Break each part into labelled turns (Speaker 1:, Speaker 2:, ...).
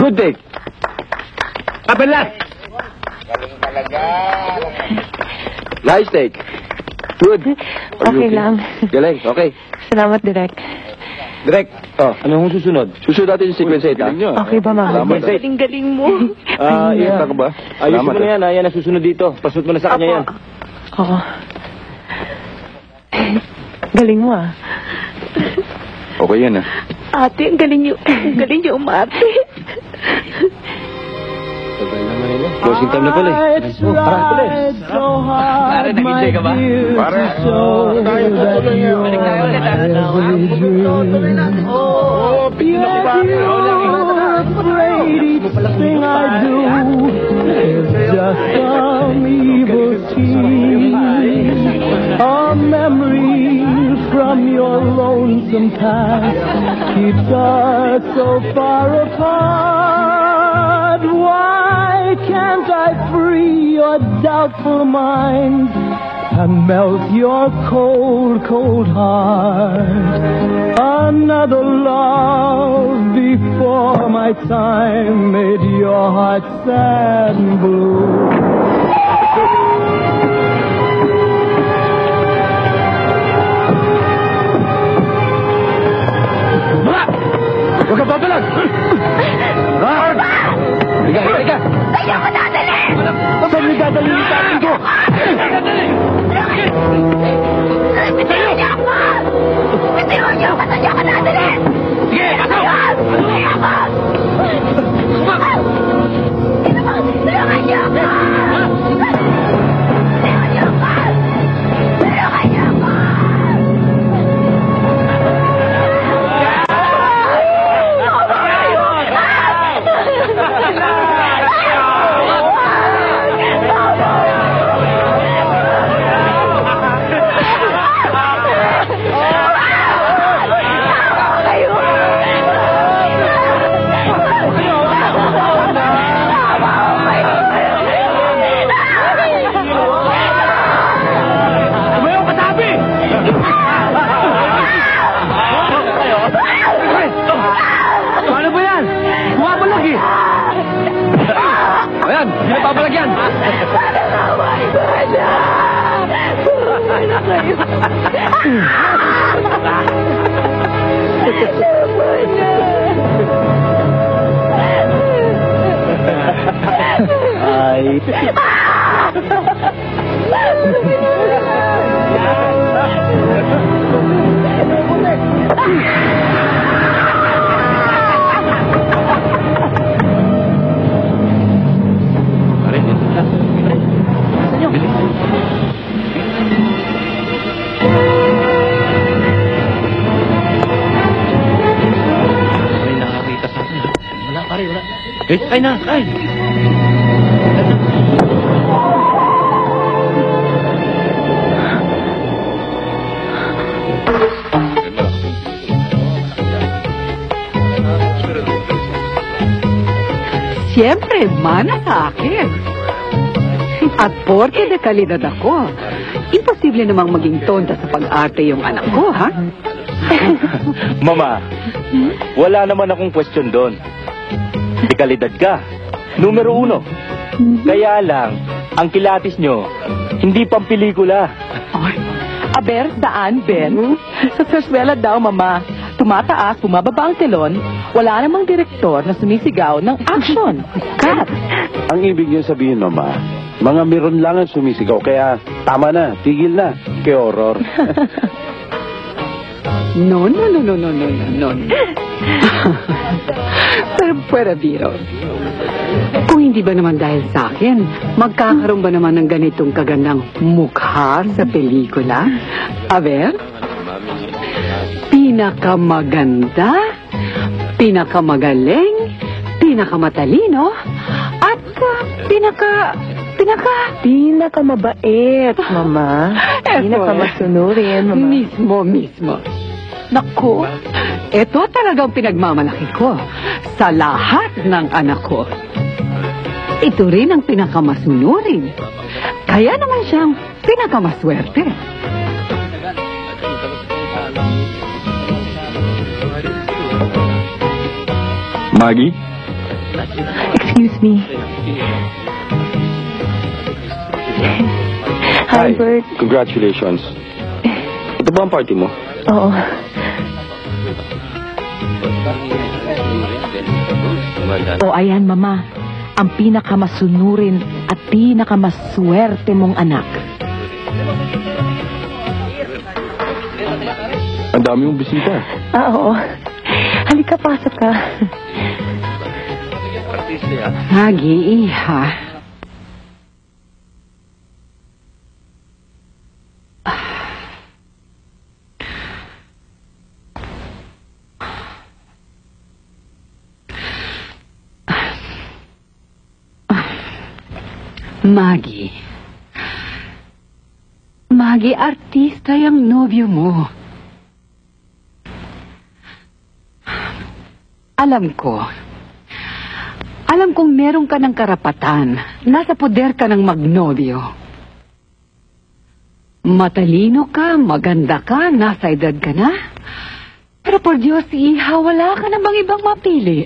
Speaker 1: Good take. Kapelat!
Speaker 2: Galing talaga.
Speaker 1: Nice take. Good.
Speaker 3: Okay lang.
Speaker 1: Galing, okay.
Speaker 3: Salamat, Direk.
Speaker 1: Direk, ano yung susunod? Susunod natin yung sequence 8, ha?
Speaker 3: Okay ba, Mama?
Speaker 1: Salamat, eh.
Speaker 3: Galing mo.
Speaker 1: Iya. Ka ba? Ayusin mo na yan, ha? Yan ang susunod dito. Pasunod mo na sa kanya yan.
Speaker 3: Oo. Galing mo, ah.
Speaker 1: Okay yan, ha?
Speaker 3: Ate, ang galing niyo umate.
Speaker 1: Closing time na pala, eh. Parang pala, eh.
Speaker 4: Pare, nag-enjoy ka ba?
Speaker 1: Pare.
Speaker 4: Tayo tuloy yan. Balik tayo ulit, ha? Tuloy na. Oo,
Speaker 5: thing I do is just some evil scheme, a memory from your lonesome past keeps us so far apart. Why can't I free your doubtful mind and melt your cold, cold heart? Another love before my time made your heart sad and blue.
Speaker 1: Huwag ka papalag! Halika!
Speaker 3: Ayaw ko dadali!
Speaker 1: Saan niyo dadali yung tatay ko?
Speaker 3: Bitiwan niyo ako! Bitiwan niyo ako! Saan niyo ako dadali?
Speaker 4: Sige, pasok!
Speaker 3: Ayaw ko! Tulungan niyo ako! Bitiwan niyo ako! Tulungan niyo ako!
Speaker 1: Papalagyan! Ay.
Speaker 4: Ay na! Ay!
Speaker 6: Siyempre, mana sa akin. At porke de kalidad ako, imposible namang maging tonta sa pag-arte yung anak ko, ha?
Speaker 1: Mama, wala naman akong question doon. Di kalidad ka. Numero 1. Kaya lang, ang kilatis nyo, hindi pang pelikula.
Speaker 6: Ay, aber, daan, Ben. Sa eskwela daw, Mama, tumataas, bumababa ang telon, wala namang direktor na sumisigaw ng action. Cut.
Speaker 7: Ang ibig niyo sabihin, Mama, mga meron lang ang sumisigaw, kaya tama na, tigil na, kay horror.
Speaker 6: No. Pero pwera biro. Kung hindi ba naman dahil sa akin, magkakaroon ba naman ng ganitong kagandang mukha sa pelikula? Aber? Pinakamaganda, pinakamagaling, pinakamatalino, at
Speaker 3: Pinakamabait, Mama. Pinakamasunurin, Mama.
Speaker 6: Mismo. Naku, ito talagang pinagmamalaki ko sa lahat ng anak ko. Ito rin ang pinakamasunurin. Kaya naman siyang pinakamaswerte.
Speaker 1: Maggie,
Speaker 3: Excuse me. Hi, Bert.
Speaker 1: Congratulations. Ito ba ang party mo?
Speaker 3: Oo. O ayan, Mama. Ang pinakamasunurin at pinakamaswerte mong anak.
Speaker 1: Ang dami mong bisita.
Speaker 3: Oo. Halika, pasok ka.
Speaker 6: Maggie, iha. Maggie. Maggie, artista yung nobyo mo. Alam kong meron ka ng karapatan. Nasa poder ka ng magnobyo. Matalino ka, maganda ka, nasa edad ka na. Pero por Diyos, iha, wala ka na bang ibang mapili?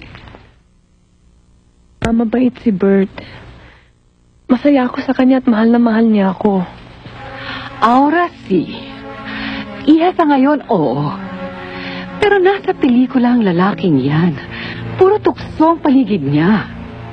Speaker 3: Mabait si Bert. Masaya ako sa kanya at mahal na mahal niya ako.
Speaker 6: Ahora si. Iha sa ngayon, oo. Pero nasa pelikula ang lalaking yan. Puro tukso ang paligid niya.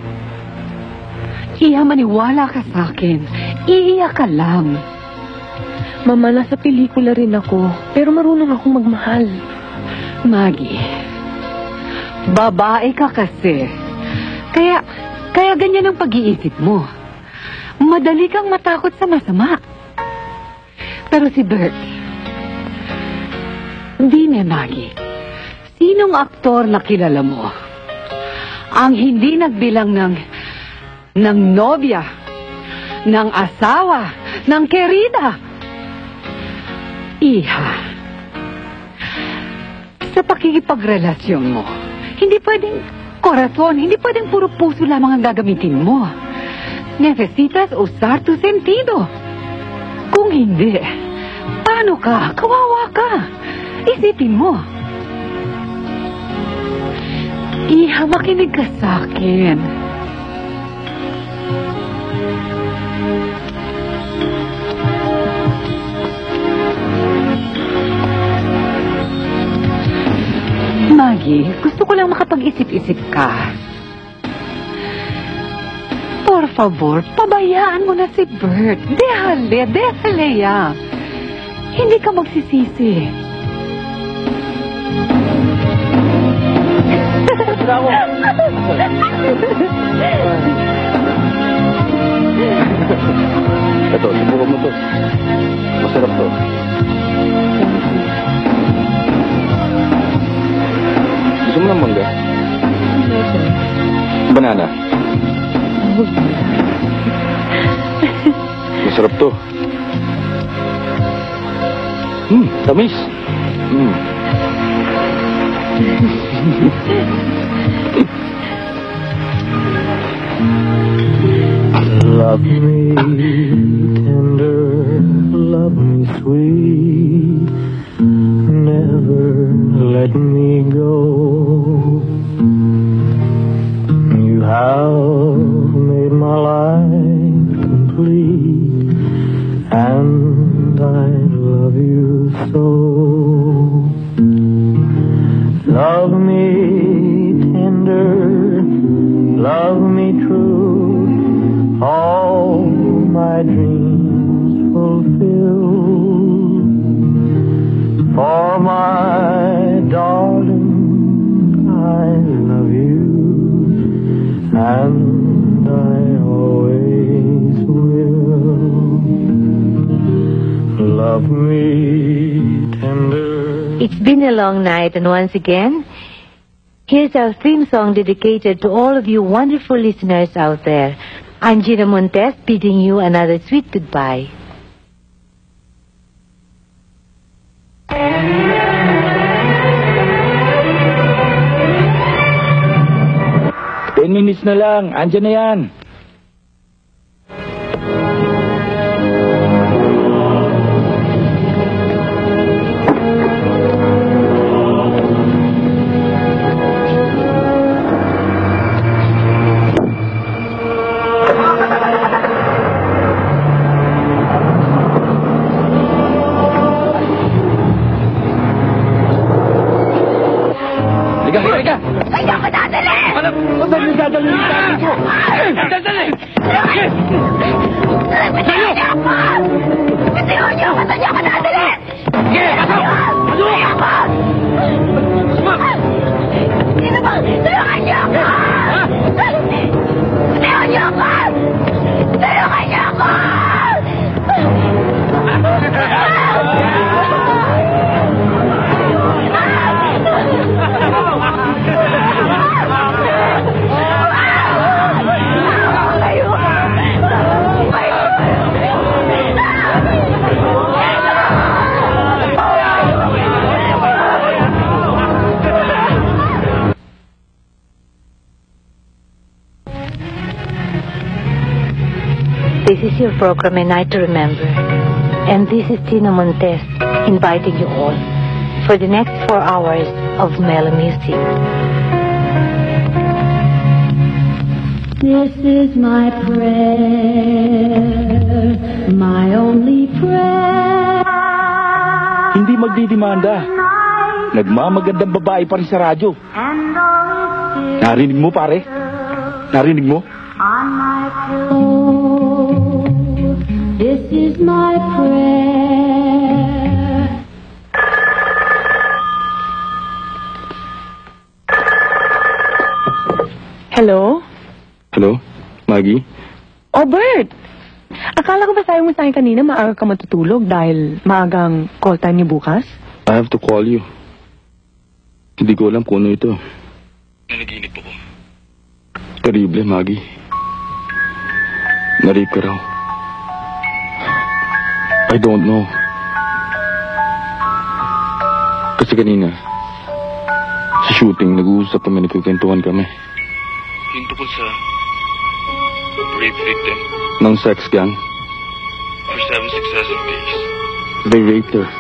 Speaker 6: Iha, maniwala ka sa akin. Iiyak ka lang.
Speaker 3: Mama, nasa pelikula rin ako. Pero marunong akong magmahal.
Speaker 6: Maggie, babae ka kasi. Kaya ganyan ang pag-iisip mo. Madali kang matakot sa masama. Pero si Bert, hindi na, Maggie. Sinong aktor na kilala mo ang hindi nagbilang ng nobya, ng asawa, ng kerida? Iha, sa pakikipagrelasyon mo, hindi pwedeng korason, hindi pwedeng puro puso lamang ang gagamitin mo. Necesitas usar tu sentido. Kung hindi, paano ka? Kawawa ka. Isipin mo. Iha, makinig ka sa akin. Maggie, gusto ko lang makapag-isip-isip ka. Por favor, pabayaan mo na si Bert. Déjale ya. Hindi ka magsisisi.
Speaker 1: Ito, subukan mo to. Masarap to. Gusto mo ng mangga? Banana. Masarap to. Tamis.
Speaker 5: Love me tender, love me sweet, never let me go. You have made my life complete, and I love you so. Love me tender, love me true, all my dreams fulfill. For my darling, I love you, and I always will. Love me tender.
Speaker 8: It's been a long night, and once again, here's our theme song dedicated to all of you wonderful listeners out there. I'm Gina Montes bidding you another sweet goodbye.
Speaker 1: 10 minutes na lang. Andyan na yan. Halika, halika!
Speaker 3: Saan niyo ako dadalhin?
Speaker 1: Saan yung dadalhin yung tatay ko?
Speaker 3: Dadalhin! Bitiwan niyo ako! Bitiwan niyo ako! Saan niyo ako dadalhin?
Speaker 1: Sige, pasok! Pasok!
Speaker 3: Sino ba? Tulungan niyo ako! Bitiwan niyo ako! Tulungan niyo ako!
Speaker 8: This is your program, A Night to Remember. And this is Tina Montes inviting you all for the next 4 hours of mellow music.
Speaker 9: This is my prayer, my only prayer.
Speaker 1: Hindi magdidimanda. Nagmamagandang babae pa rin sa radyo. Narinig mo, pare? Narinig mo?
Speaker 9: On my pillow, this is my prayer.
Speaker 4: Hello?
Speaker 1: Hello? Maggie?
Speaker 4: Oh, Bert! Akala ko ba sabi mo sa akin kanina maaga ka matutulog dahil maagang call time niyo bukas?
Speaker 1: I have to call you. Hindi ko alam kung ano ito. Nanaginip ako. Terrible, Maggie. Narip ka raw. I don't know. Kasi kanina, sa shooting, nag-uusap kami, nagkukentuhan kami. Yung tungkol sa rape victim ng sex gang. For 7 successive days. They raped her.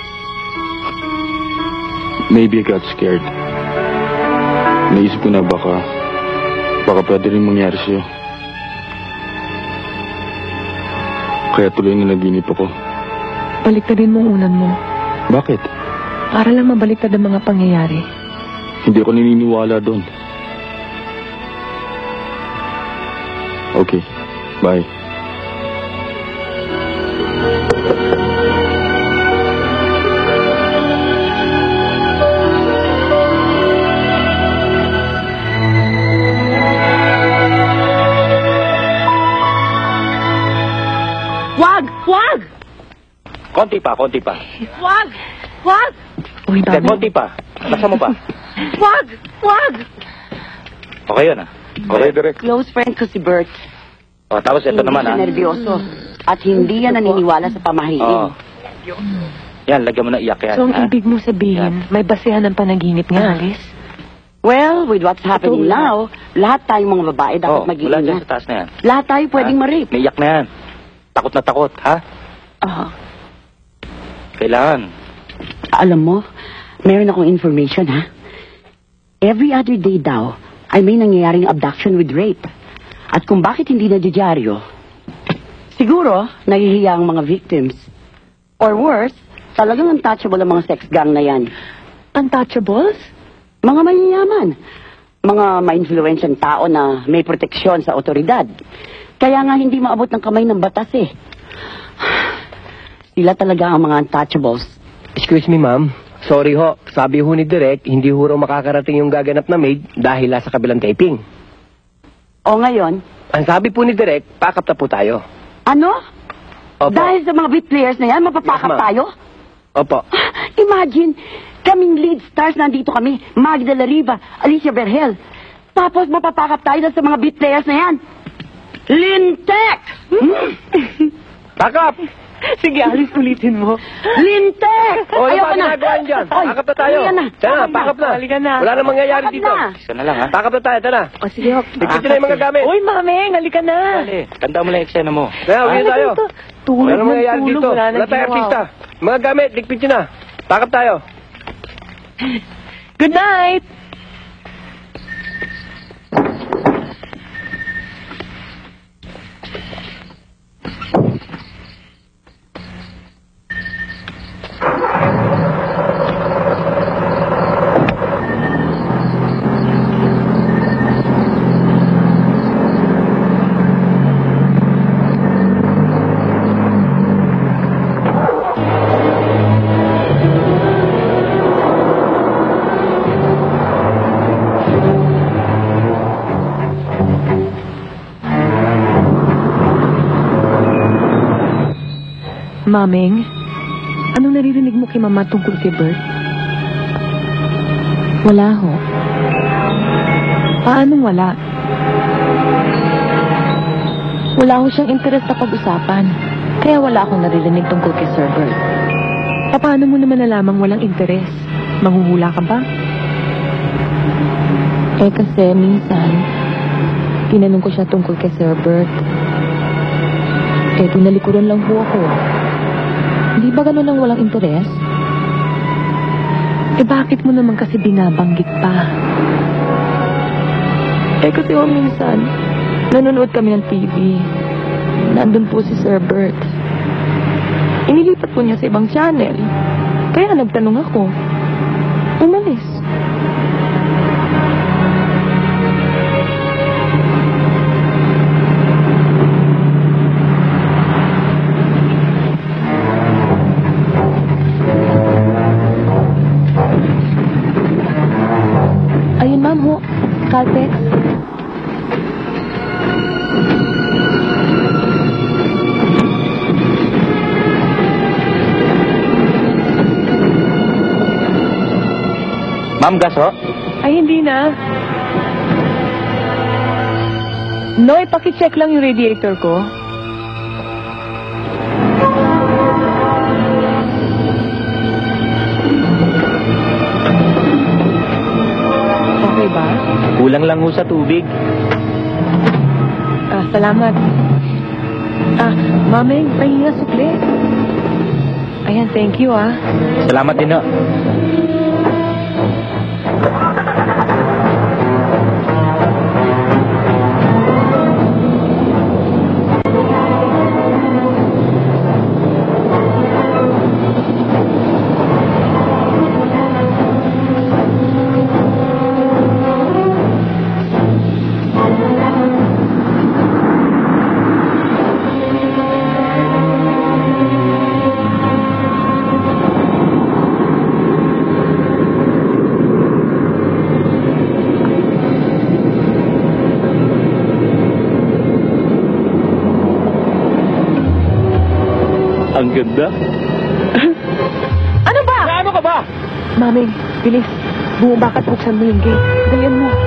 Speaker 1: Maybe I got scared. Naisip ko na baka pwede rin mangyari sa'yo. Kaya tuloy na naginip ako.
Speaker 4: Baliktadin mo ang unan mo.
Speaker 1: Bakit?
Speaker 4: Para lang mabaliktad ang mga pangyayari.
Speaker 1: Hindi ako naniniwala doon. Okay, bye.
Speaker 6: Wag!
Speaker 1: Konti pa.
Speaker 6: Wag! Wag!
Speaker 4: Uy,
Speaker 1: Hindi,
Speaker 4: Bobby.
Speaker 1: konti pa. Nasa mo pa.
Speaker 6: Wag! Wag!
Speaker 1: Okay yun ah. Okay, direct.
Speaker 10: Close friend ko si Bert.
Speaker 1: O, tapos ito
Speaker 10: Hindi
Speaker 1: naman
Speaker 10: siya
Speaker 1: ah.
Speaker 10: nervyoso. At hindi yan naniniwala sa pamahiin.
Speaker 1: Oo. Yan, lagyan mo na iyak yan.
Speaker 4: So, ang
Speaker 1: ha?
Speaker 4: ibig mo sabihin, may basehan ng panaginip nga, Alice?
Speaker 10: Well, with what's happening now, lahat tayong mga babae dapat
Speaker 1: Oh, wala dyan
Speaker 10: mag-iingat.
Speaker 1: sa taas na yan.
Speaker 10: Lahat tayo pwedeng ma-rape.
Speaker 1: Naiyak na yan. Takot na takot, ha? Kailangan.
Speaker 10: Alam mo, meron akong information, ha? Every other day daw, ay may nangyayaring abduction with rape. At kung bakit hindi na-didyaryo, siguro, nahihiya ang mga victims. Or worse, talagang untouchable ang mga sex gang na yan.
Speaker 4: Untouchables?
Speaker 10: Mga mayayaman. Mga ma-influensyang tao na may proteksyon sa otoridad. Kaya nga hindi maabot ng kamay ng batas eh. Sila talaga ang mga untouchables.
Speaker 11: Excuse me, ma'am. Sorry ho. Sabi ho ni Direk, hindi ho raw makakarating yung gaganap na maid dahil nasa kabilang taping.
Speaker 10: O ngayon,
Speaker 11: Ang sabi po ni Direk, pack up na po tayo.
Speaker 10: ano?
Speaker 11: Opo.
Speaker 10: Dahil sa mga beat players na yan, mapapakap
Speaker 11: Yes, ma'am.
Speaker 10: tayo?
Speaker 11: Opo.
Speaker 10: Imagine, kaming lead stars nandito kami. Magda La Riva, Alicia Berhel. Tapos mapapakap tayo dahil sa mga beat players na yan. Lintek!
Speaker 11: Pack up!
Speaker 4: Sige, Alice, ulitin mo.
Speaker 10: Lintek!
Speaker 11: O, ano
Speaker 10: Ayoko
Speaker 11: ba
Speaker 10: na.
Speaker 11: ginagawa niyo dyan?
Speaker 10: Oy,
Speaker 11: Pack up na tayo.
Speaker 10: yan na.
Speaker 11: Tara, pack up na.
Speaker 4: Halika na.
Speaker 11: Wala nang mangyayari
Speaker 10: Pack up
Speaker 11: dito.
Speaker 10: na.
Speaker 1: Isa na lang, ha?
Speaker 11: Pack up na tayo, tara.
Speaker 10: O sige, ho.
Speaker 11: Tigpitin na yung mga gamit.
Speaker 4: Uy, mameng, halika na.
Speaker 1: Dali, tanda mo lang yung eksena mo.
Speaker 11: Kaya, uwi na tayo.
Speaker 4: Tulog
Speaker 11: Wala nang
Speaker 4: ng
Speaker 11: mangyayari
Speaker 4: tulog,
Speaker 11: dito.
Speaker 4: wala nang
Speaker 11: Wala tayong
Speaker 4: ginawa.
Speaker 11: artista. Mga gamit, ligpit nyo na. Pack up tayo.
Speaker 4: Good night! Maming, anong naririnig mo kay Mama tungkol kay Bert?
Speaker 8: Wala ho.
Speaker 4: Paanong wala?
Speaker 8: Wala ho siyang interes na pag-usapan. Kaya wala akong naririnig tungkol kay Sir Bert.
Speaker 4: Paano mo naman nalamang walang interes? Manghuhula ka ba?
Speaker 8: Eh kasi minsan, tinanong ko siya tungkol kay Sir Bert. Eh, tinalikuran lang po ako. Hindi ba ganun ang walang interes?
Speaker 4: Eh bakit mo naman kasi binabanggit pa?
Speaker 8: Eh kasi minsan, nanonood kami ng TV. Nandun po si Sir Bert. Inilipat po niya sa ibang channel. Kaya nagtanong ako. Umalis. Ayun, ma'am ho. Caltex.
Speaker 1: Ma'am, gas ho?
Speaker 4: Ay, hindi na. Noy, pakicheck lang yung radiator ko. Okay ba?
Speaker 1: Kulang lang ho sa tubig.
Speaker 4: Salamat. Maming, pahinga sukli. Ayan, thank you,
Speaker 1: Salamat din ho. Ang ganda.
Speaker 4: Ano ba?
Speaker 1: Ano ka ba?
Speaker 4: Maming, bilis. Bumaba ka at buksan mo yung gate. Dalian mo.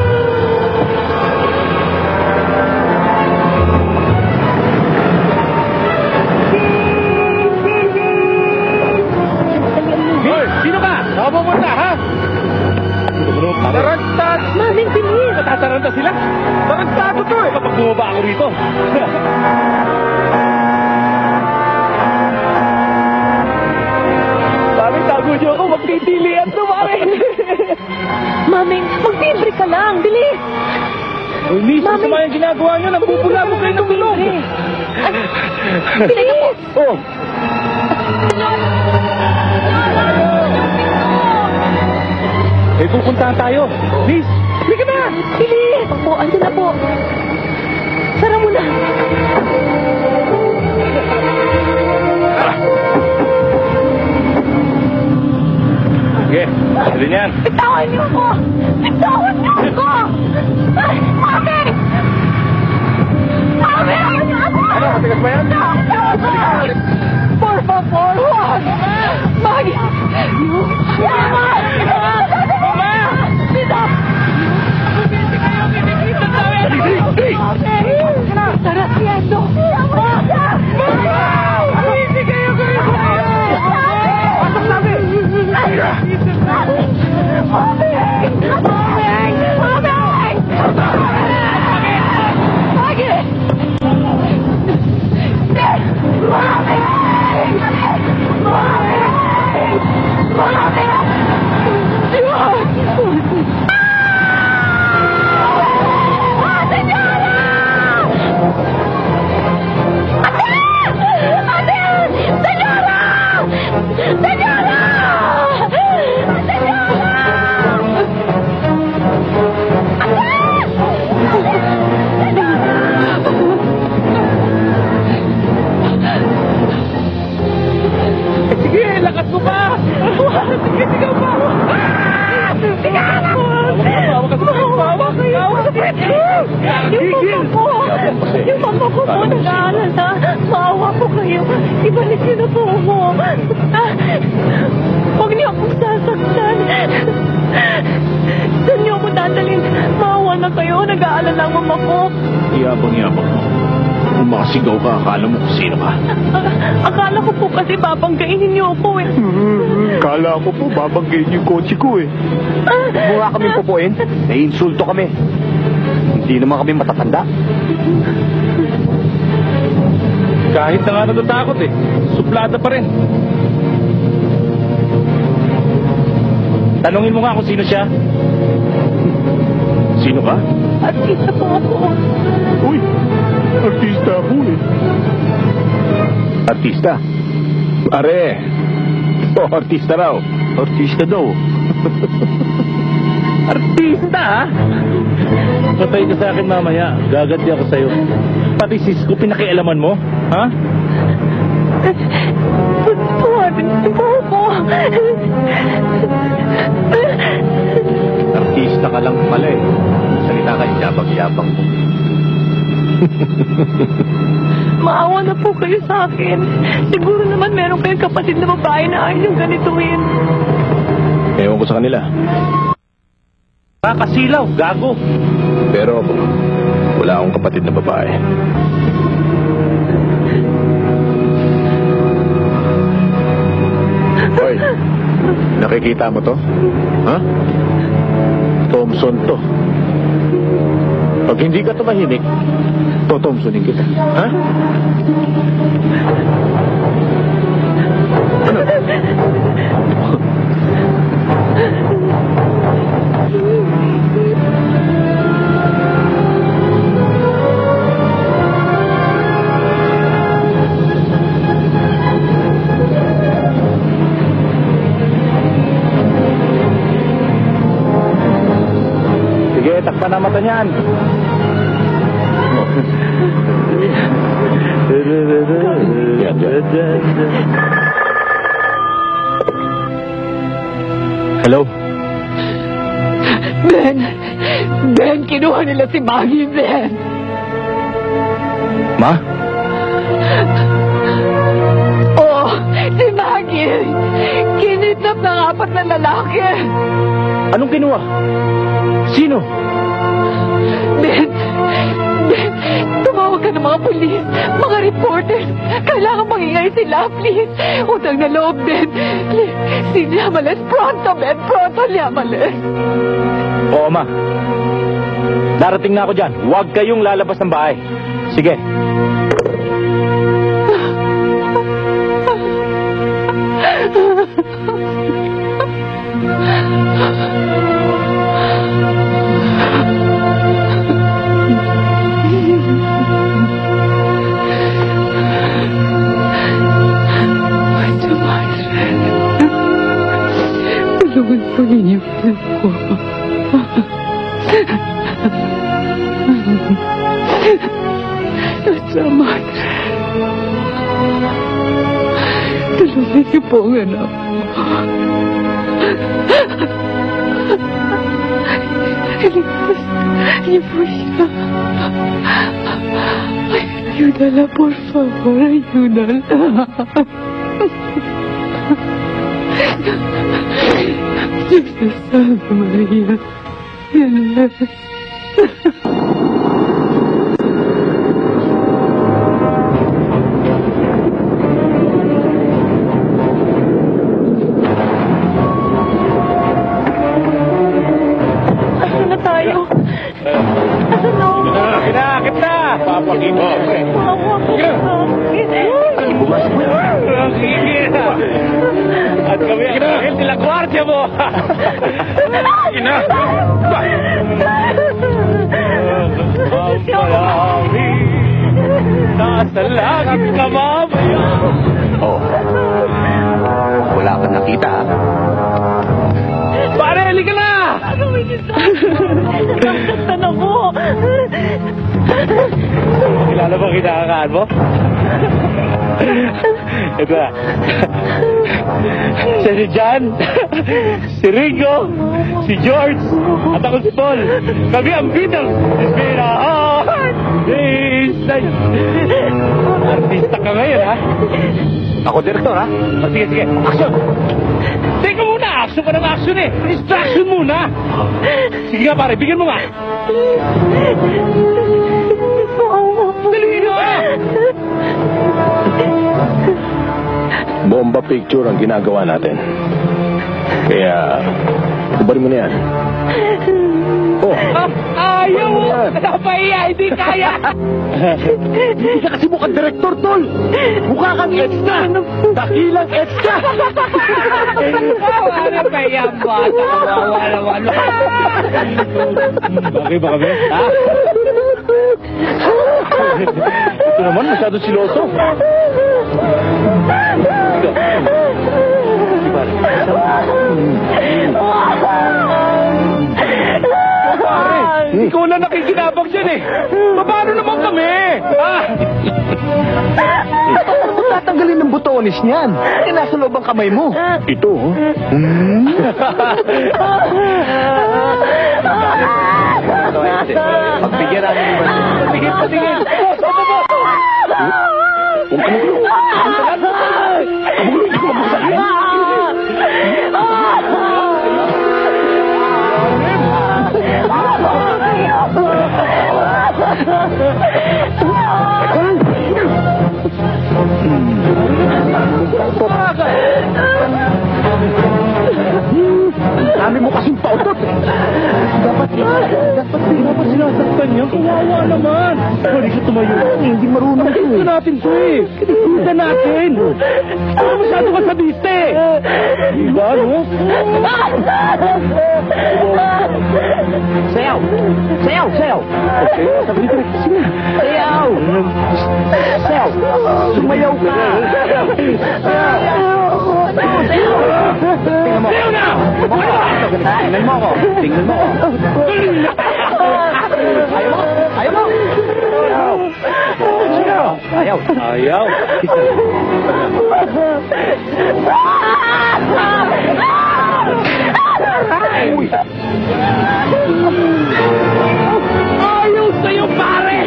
Speaker 1: Hoy, sino ka? Saan mo muna, ha? Tarantat!
Speaker 4: Maming, bilis.
Speaker 1: Natataranta sila? Tarantado to eh! Kapag bumaba ako rito. Mami, tago niyo ako. Magtitilian to, Mami.
Speaker 4: Maming, magtibre ka lang. Bilis.
Speaker 1: Uy, miss,
Speaker 4: Mami.
Speaker 1: masama yung ginagawa niyo. Nambubula mo kayo ng tulog.
Speaker 4: Bilis.
Speaker 1: Oh. Eh, pupuntahan tayo. Miss, halika na.
Speaker 4: Bilis. Opo, andyan na po. Sara mo na.
Speaker 1: Sige, sige niyan.
Speaker 4: Bitawan niyo ako. Bitawan niyo ako. Mami. Mami, ano niyo ako?
Speaker 1: Ano, matigas ba yan?
Speaker 4: Por favor, huwag. Mami. Mama. Mama. Dito. Sara, Tiendo. Mama. Hindi kayo kayo. Pasok namin.
Speaker 1: Sige, lakas mo pa! Sige, sigaw pa!
Speaker 4: Maawa kayo. Yung mama ko po nag-aalala. Maawa po kayo.
Speaker 8: niyo. Ibalik niyo na po ako. Huwag niyo akong sasaktan. Saan niyo ako dadalhin? Maawa na kayo. Nag-aalala ang mama ko.
Speaker 1: Iyabang-yabang mo. Kung makasigaw ka, akala mo kung sino ka.
Speaker 8: Akala ko po kasi babanggainin niyo ako eh.
Speaker 1: Kala ko po, babanggayin yung kotse ko eh. Huwag mo nga kami pupuin. Naiinsulto kami. Hindi naman kami matatanda. Kahit na nga natatakot eh. Suplada pa rin. Tanungin mo nga kung sino siya. Sino ka?
Speaker 8: Artista po ako.
Speaker 1: Uy, artista ako eh. Artista? Are. Artista raw. Artista daw. Artista ha? Patay ka sa akin mamaya. Gaganti ako sa'yo. Pati sis ko pinakialaman mo? Ha?
Speaker 8: Tuwarin niyo po ako.
Speaker 1: Artista ka lang pala eh. Salita ka yabang-yabang mo.
Speaker 8: Maawa na po kayo sa akin. Siguro naman meron kayong kapatid na babae na ayaw yung ganituin.
Speaker 1: Ewan ko sa kanila. Kakasilaw, gago. Pero wala akong kapatid na babae. Hoy, nakikita mo to? Ha? Thompson to. Pag hindi ka tumahimik, to-Thompsonin kita. Ha? Ano? Sige, takpan na mata niyan. Hello?
Speaker 6: Ben, kinuha nila si Maggie, Ben.
Speaker 1: Ma?
Speaker 6: Oh, si Maggie. Kinidnap ng 4 na lalaki.
Speaker 1: Anong kinuha? Sino?
Speaker 6: Ben, tumawag ka ng mga pulis, mga reporters. Kailangan mangingay sila, please. Utang na loob, Ben. Si Liamales, pronto, Ben. Pronto, Liamales.
Speaker 1: Oo, ma. Darating na ako dyan. Huwag kayong lalabas ng bahay. Sige.
Speaker 6: Tulungan po ninyo ko. Salamat. Tulungan niyo po ang anak ko. Iligtas niyo po siya. Ayúdala, por favor. Ayúdala. Dios te salve, María.
Speaker 8: Asan na tayo? Asan na?
Speaker 1: Kinakit na! Papakit mo.
Speaker 8: Maawa ko sa akin.
Speaker 1: At kami ang kahit nila gwardiya mo. Ina! Mampalami, nasa langit ka mamaya. Oh, wala kang nakita ha? Pare, halika na!
Speaker 8: Ano may nasaktan ako?
Speaker 1: Kilala mo kinakakaan mo? Ito na. Siya si John, si Ringo, si George, at ako si Paul. Kami ang Beatles. Espera! Artista ka ngayon, ha? Ako, direktor, ha? O, sige, sige. Action! Teka muna! Action ka ng action, eh! Distraction muna! Sige nga, pare. Bigyan mo nga! Dali na!
Speaker 7: Bomba picture ang ginagawa natin. Kaya, kubarin mo na yan. Oh!
Speaker 1: Ayaw mo! Napahiya! Hindi kaya!
Speaker 7: Hindi ka kasi mukhang direktor, tol! Mukha kang extra! Dakilang extra!
Speaker 1: Napahiya ang bata! Wala. Bakit ba kami? Ha? Ito naman, masyado siloso. Ikaw na nakikinabang dyan eh. Paano naman kami?
Speaker 11: Tatanggalin ng butones niyan. Eh, nasa loob ang kamay mo.
Speaker 7: Ito, oh.
Speaker 11: Pagbigyan namin yung
Speaker 1: Patingin.
Speaker 7: Kung kumulo. Hindi ko mabuksan.
Speaker 11: Dami mo kasing pautot. Dapat sinasaktan niya.
Speaker 1: Kawawa naman. Pwede ka tumayo.
Speaker 11: Hindi marunong to.
Speaker 1: Ito natin to eh. Kita natin. Pero masyado ka sabiste. Diba, no?
Speaker 11: Sayaw! Sabi nito, sige. Sayaw! Sumayaw ka! Tingnan mo! Tingnan mo ako! Ayaw mo!
Speaker 1: Ayaw. Ayaw sa'yo, pare!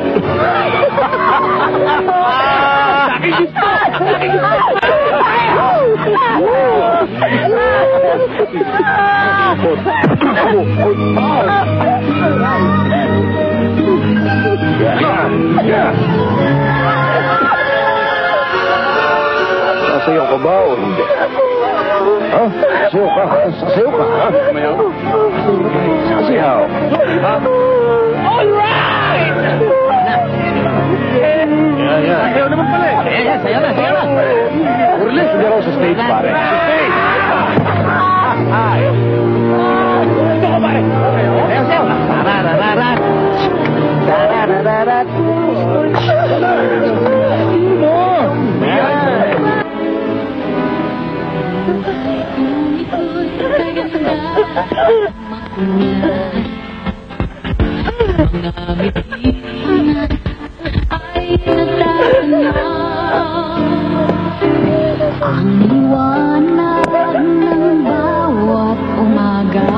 Speaker 1: Aking gusto!
Speaker 7: Sasayaw ka ba o hindi? Ha? Sasayaw ka? Ha? Sasayaw.
Speaker 1: All right! Sayaw naman pala eh.
Speaker 11: Sayaw na!
Speaker 7: Urlis, hindi raw sa stage, pare. Sa stage!
Speaker 1: Gusto ko, pare.
Speaker 11: Sayaw! Tararararat! Tararararat!
Speaker 9: Ang liwanag ng bawat umaga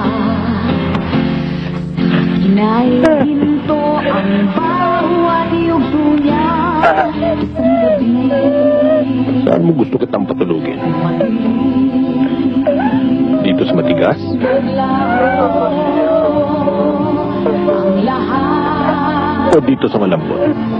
Speaker 9: Inahinto ang bawat yugto niya Isang gabi
Speaker 7: Saan mo gusto kitang patulugin? Dito sa matigas?
Speaker 9: Ang lahat
Speaker 7: O dito sa malambot?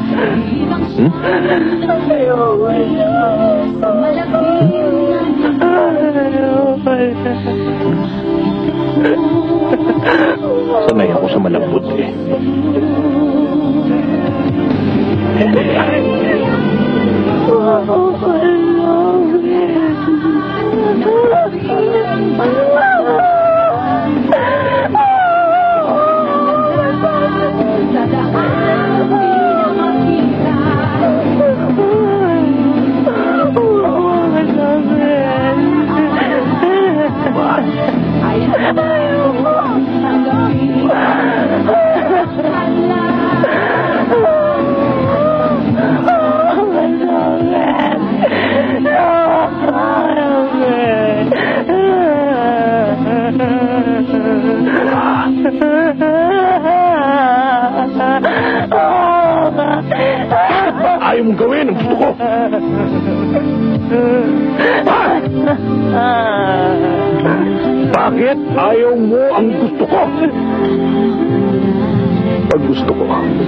Speaker 7: Sanay ako sa malambot eh.
Speaker 9: Ay,
Speaker 7: ayaw mong gawin ang gusto ko? Ha? Bakit ayaw mo ang gusto ko? Pag gusto ko,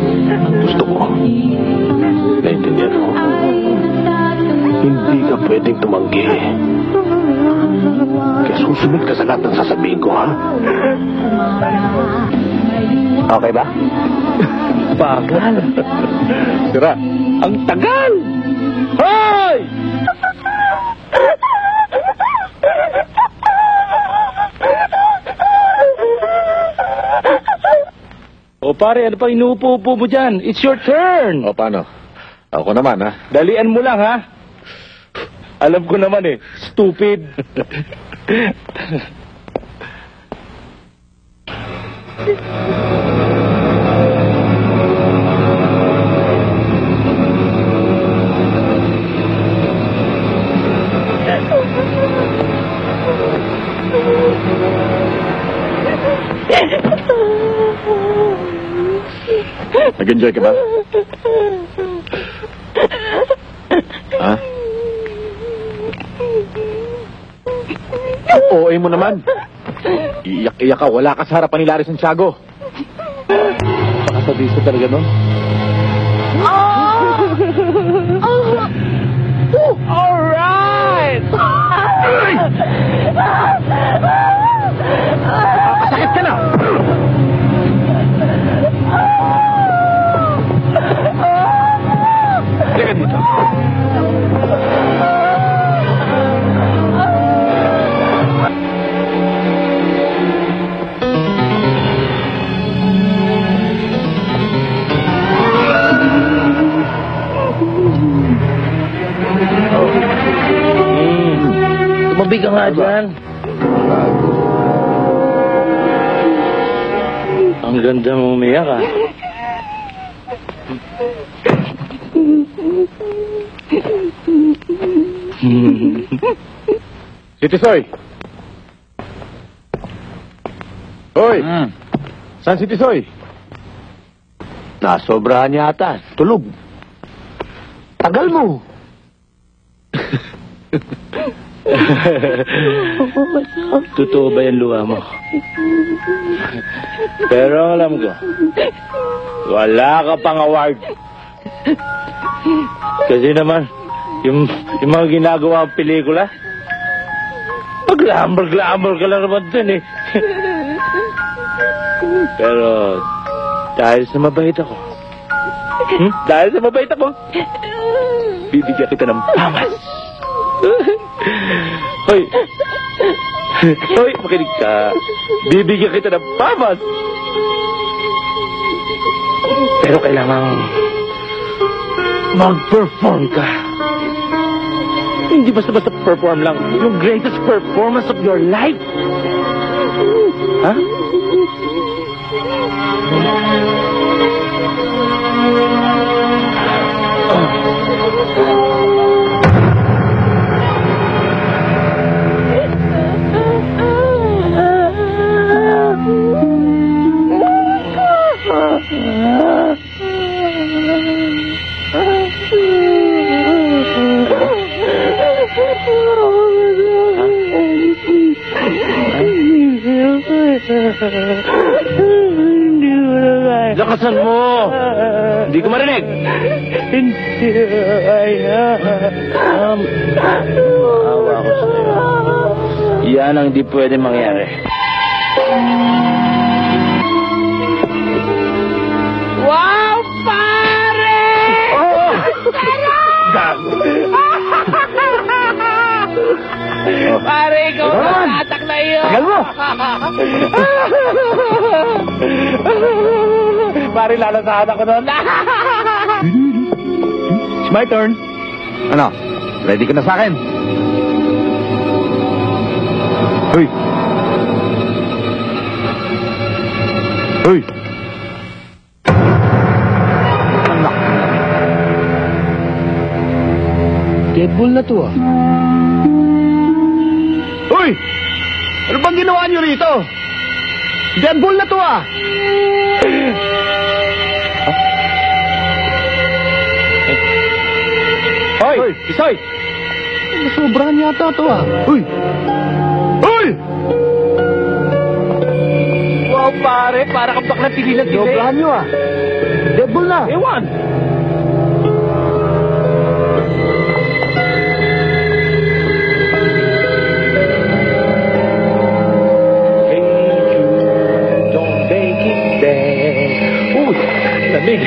Speaker 7: naiintindihan mo. Hindi ka pwedeng tumanggi. Kaya susunod ka sa lahat ng sasabihin ko, ha?
Speaker 11: Okay ba?
Speaker 7: Bagal. Sira, ang tagal! Hoy!
Speaker 1: O pare, ano pa inuupo-upo mo dyan? It's your turn.
Speaker 7: O, paano? Ako naman, ha?
Speaker 1: Dalian mo lang, ha? Alam ko naman eh. Stupid.
Speaker 7: Nag-enjoy ka ba? Ha? Ang OA mo naman. Iyak-iyak ka. Wala ka sa harapan ni Larry Santiago. Pakasabihin ko talaga nun.
Speaker 1: Alright!
Speaker 7: Sakit ka na! Teka dito.
Speaker 1: Tumabi ka nga dyan. Ang ganda mo umiyak, ah.
Speaker 7: Si Tisoy! Hoy! Saan si Tisoy?
Speaker 11: Nasobrahan yata. Tulog. Tagal mo.
Speaker 1: Totoo ba yung luha mo? Pero ang alam ko, wala ka pang award. Kasi naman, yung mga ginagawa ang pelikula, mag-glamour ka lang naman dun eh. Pero, dahil sa mabait ako, bibigyan kita ng pamas. Hoy! Hoy, makinig ka. Bibigyan kita ng pamas. Pero kailangan mag-perform ka. Hindi basta-basta perform lang. Yung greatest performance of your life. Ha? Lakasan mo! Hindi ko marinig! Hindi kaya. Awa ko sa'yo. Yan ang hindi pwede mangyari.
Speaker 3: Wow, pare!
Speaker 1: Oh!
Speaker 3: Pare, ikaw ang tatak na iyo!
Speaker 1: Tagal mo! Pare, lalasahan ako doon.
Speaker 7: It's my turn. Ano? Ready ka na sa akin? Hoy! Hoy! Anak!
Speaker 11: Deadpool na to, ah.
Speaker 7: Hoy! Ano bang ginawa niyo rito? Deadpool na to, ah!
Speaker 1: Isoy!
Speaker 11: Sobrahan yata to ah. Uy! Uy!
Speaker 1: Wow, pare, para kang baklang tigilan-tigil.
Speaker 11: Sobrahan nyo ah. Deadpool na.
Speaker 1: Ewan! Don't make it bad. Uy, lamig.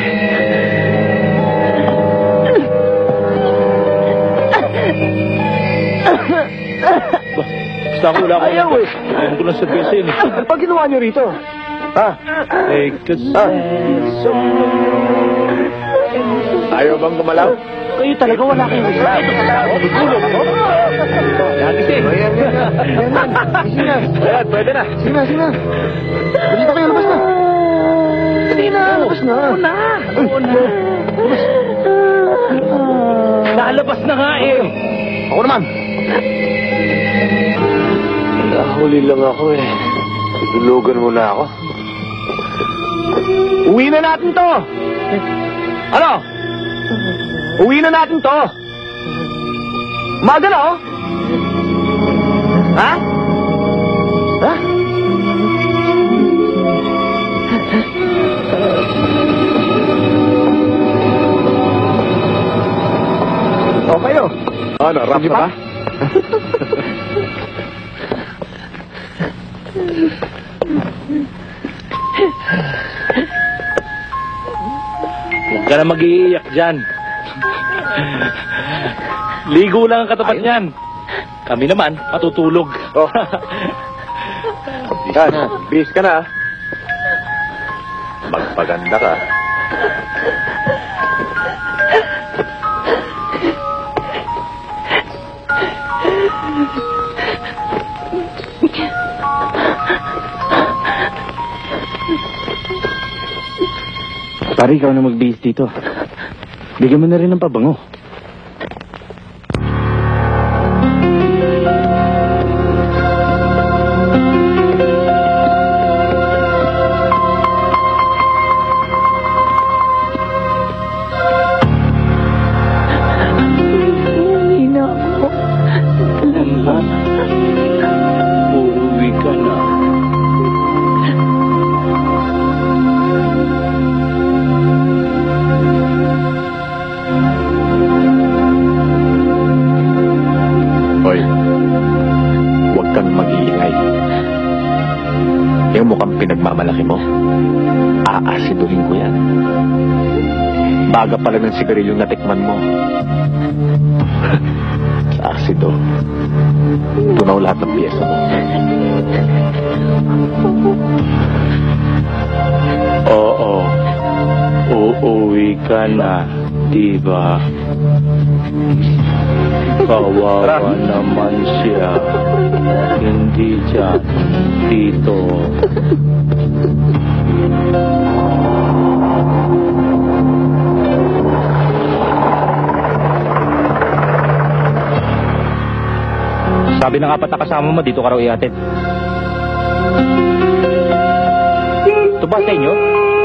Speaker 1: Basta ko wala ko.
Speaker 11: Ayaw eh.
Speaker 1: Ayaw ko lang sabihin sa'yo.
Speaker 11: Ano pa ginawa nyo rito? Ha?
Speaker 1: Kasi...
Speaker 11: Ayaw bang gumalaw?
Speaker 1: Kayo talaga wala kayong respeto. Magulog, no? Yan, gising.
Speaker 11: Yan. Sige na.
Speaker 1: Ayan, pwede na.
Speaker 11: Sige na. Dali na kayo, labas na. Dali na, labas na. Oo na.
Speaker 1: Nalabas na nga eh.
Speaker 11: Ako naman. Nahuli lang ako eh. Tulugan mo na ako. Uwi na natin to! Ano? Uwi na natin to! Maga na oh! Ha? Ha? Okay oh. Ano, rap na ba?
Speaker 1: Huwag ka na mag-iiyak dyan. Ligo lang ang katapat niyan. Kami naman, matutulog.
Speaker 11: Oh. Yan, bis ka na. Magpaganda ka.
Speaker 1: Pare, ikaw na magbihis dito. Bigyan mo na rin ng pabango. Uuwi ka na.
Speaker 11: Hoy, huwag kang mag-iingay. Yung mukhang pinagmamalaki mo, aasiduhin ko yan. Baga pala ng sigarilyong natikman mo. Sa asido, tunaw lahat ng piyesa mo.
Speaker 1: Oo. Uuwi ka na, diba? Kawawa naman siya. Hindi dyan. Dito. Sabi ng apat na kasama mo, dito ka raw iatid. Ito ba sa inyo?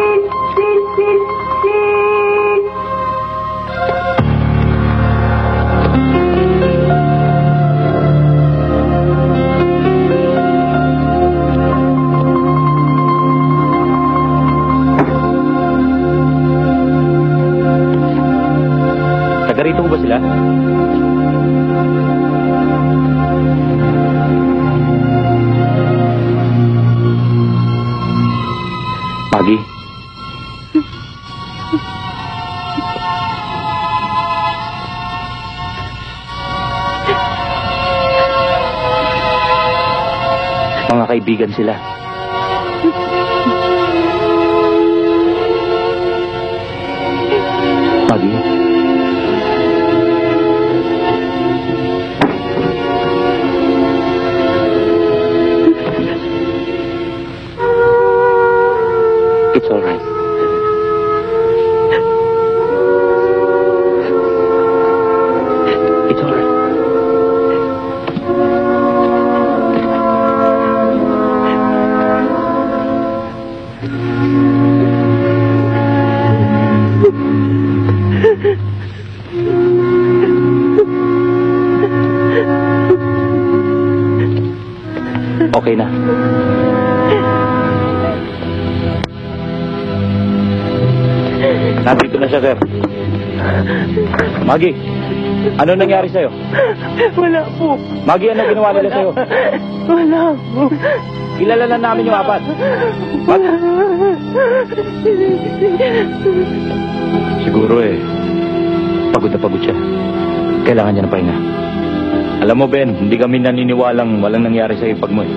Speaker 1: Taga rito ba sila? Pagi. Mga kaibigan sila. Pagi. It's all right. It's all right. Nandito na siya, sir. Maggie, ano nangyari sa'yo?
Speaker 4: Wala po.
Speaker 1: Maggie, ano ginawa nila sa'yo?
Speaker 4: Wala po.
Speaker 1: Kilala na namin yung apat. Siguro pagod na pagod siya. Kailangan niya ng pahinga. Alam mo, Ben, hindi kami naniniwalang walang nangyari sa ipag mo.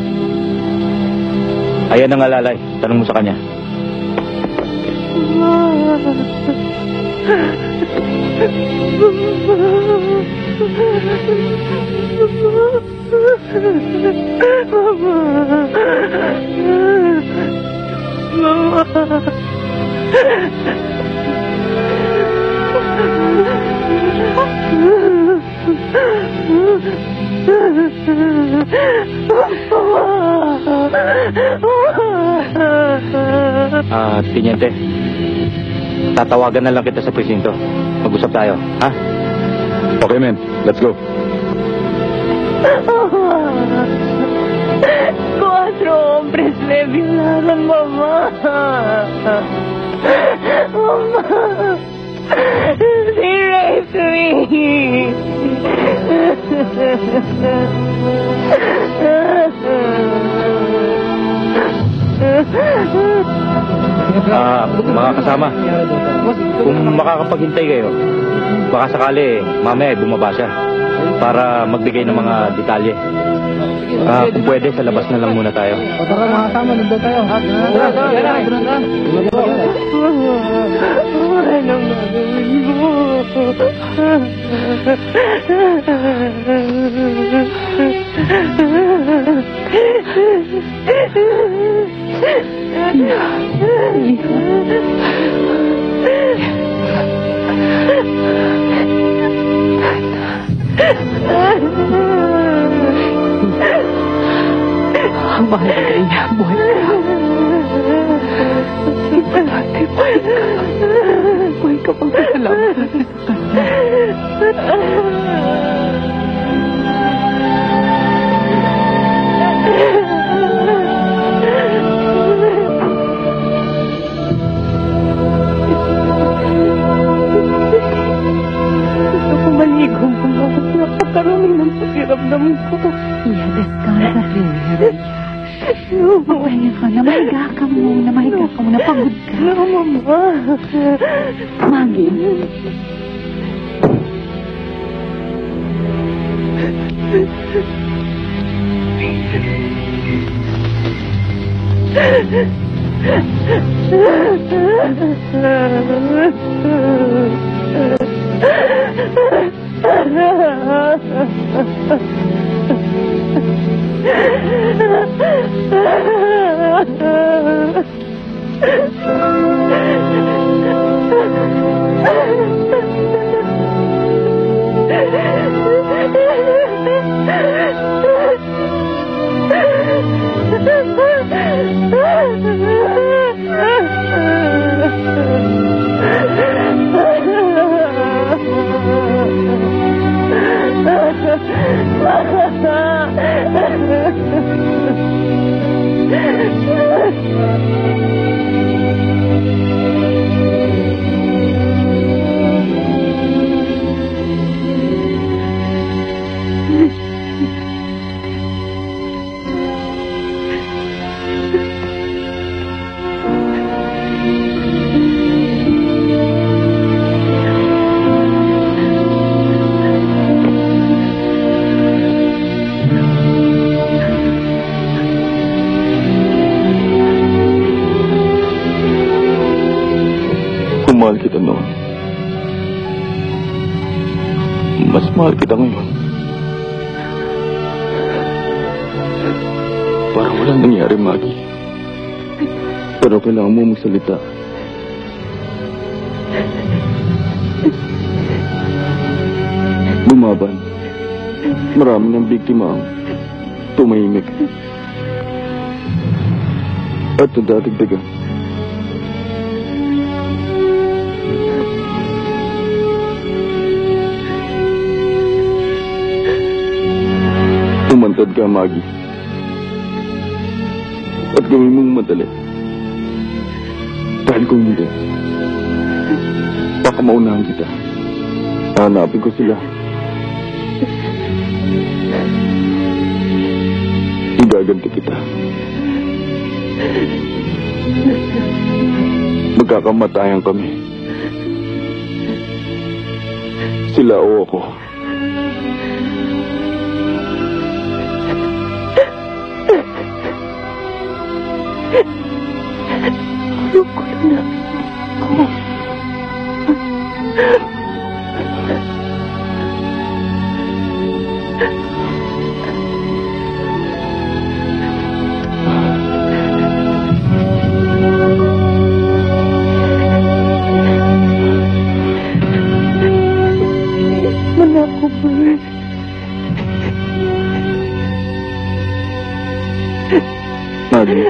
Speaker 1: Ayan ang alalay. Tanong mo sa kanya. Tiniente, tatawagan na lang kita sa presinto. Mag-usap tayo, ha? Okay, men. Let's go.
Speaker 4: 4 hombres me violaron, mamá. Mamá. They raped me.
Speaker 1: Mga kasama, kung makakapaghintay kayo, baka sakali mamaya bumaba siya para magbigay ng mga detalye. Kung pwede, sa labas na lang muna tayo.
Speaker 11: Tara mga kasama, nandun tayo.
Speaker 4: Anong gagawin mo?
Speaker 6: Mahal ka niya, buhay ka. Importante, buhay ka. Buhay ka pang kasalamat.
Speaker 4: Gusto ko maligo, mama. Napakaraming ng pakiramdam ko.
Speaker 9: Descansa primero. Magpahinga ka na. Mahiga ka muna. Pagod ka.
Speaker 4: No, mama.
Speaker 9: Maggie.
Speaker 1: Mahal kita noon. Mas mahal kita ngayon. Parang walang nangyari, Maggie. Pero kailangan mo magsalita. Bumaban. Marami ng biktima ang tumahimik. At nadadagdagan. Umantad ka, Maggie. At gawin mong madali. Dahil kung hindi,
Speaker 5: baka maunahan kita. Hanapin ko sila. Igaganti kita. Magkakamatayan kami. Sila o ako. Maggie.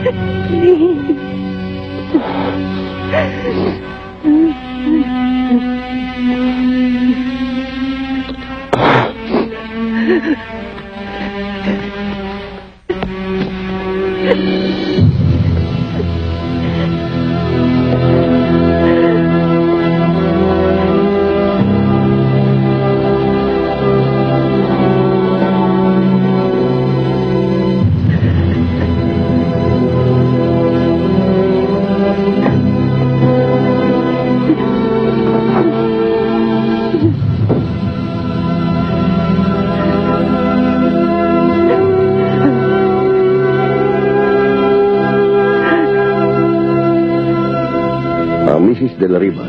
Speaker 12: Mrs. De La Riva.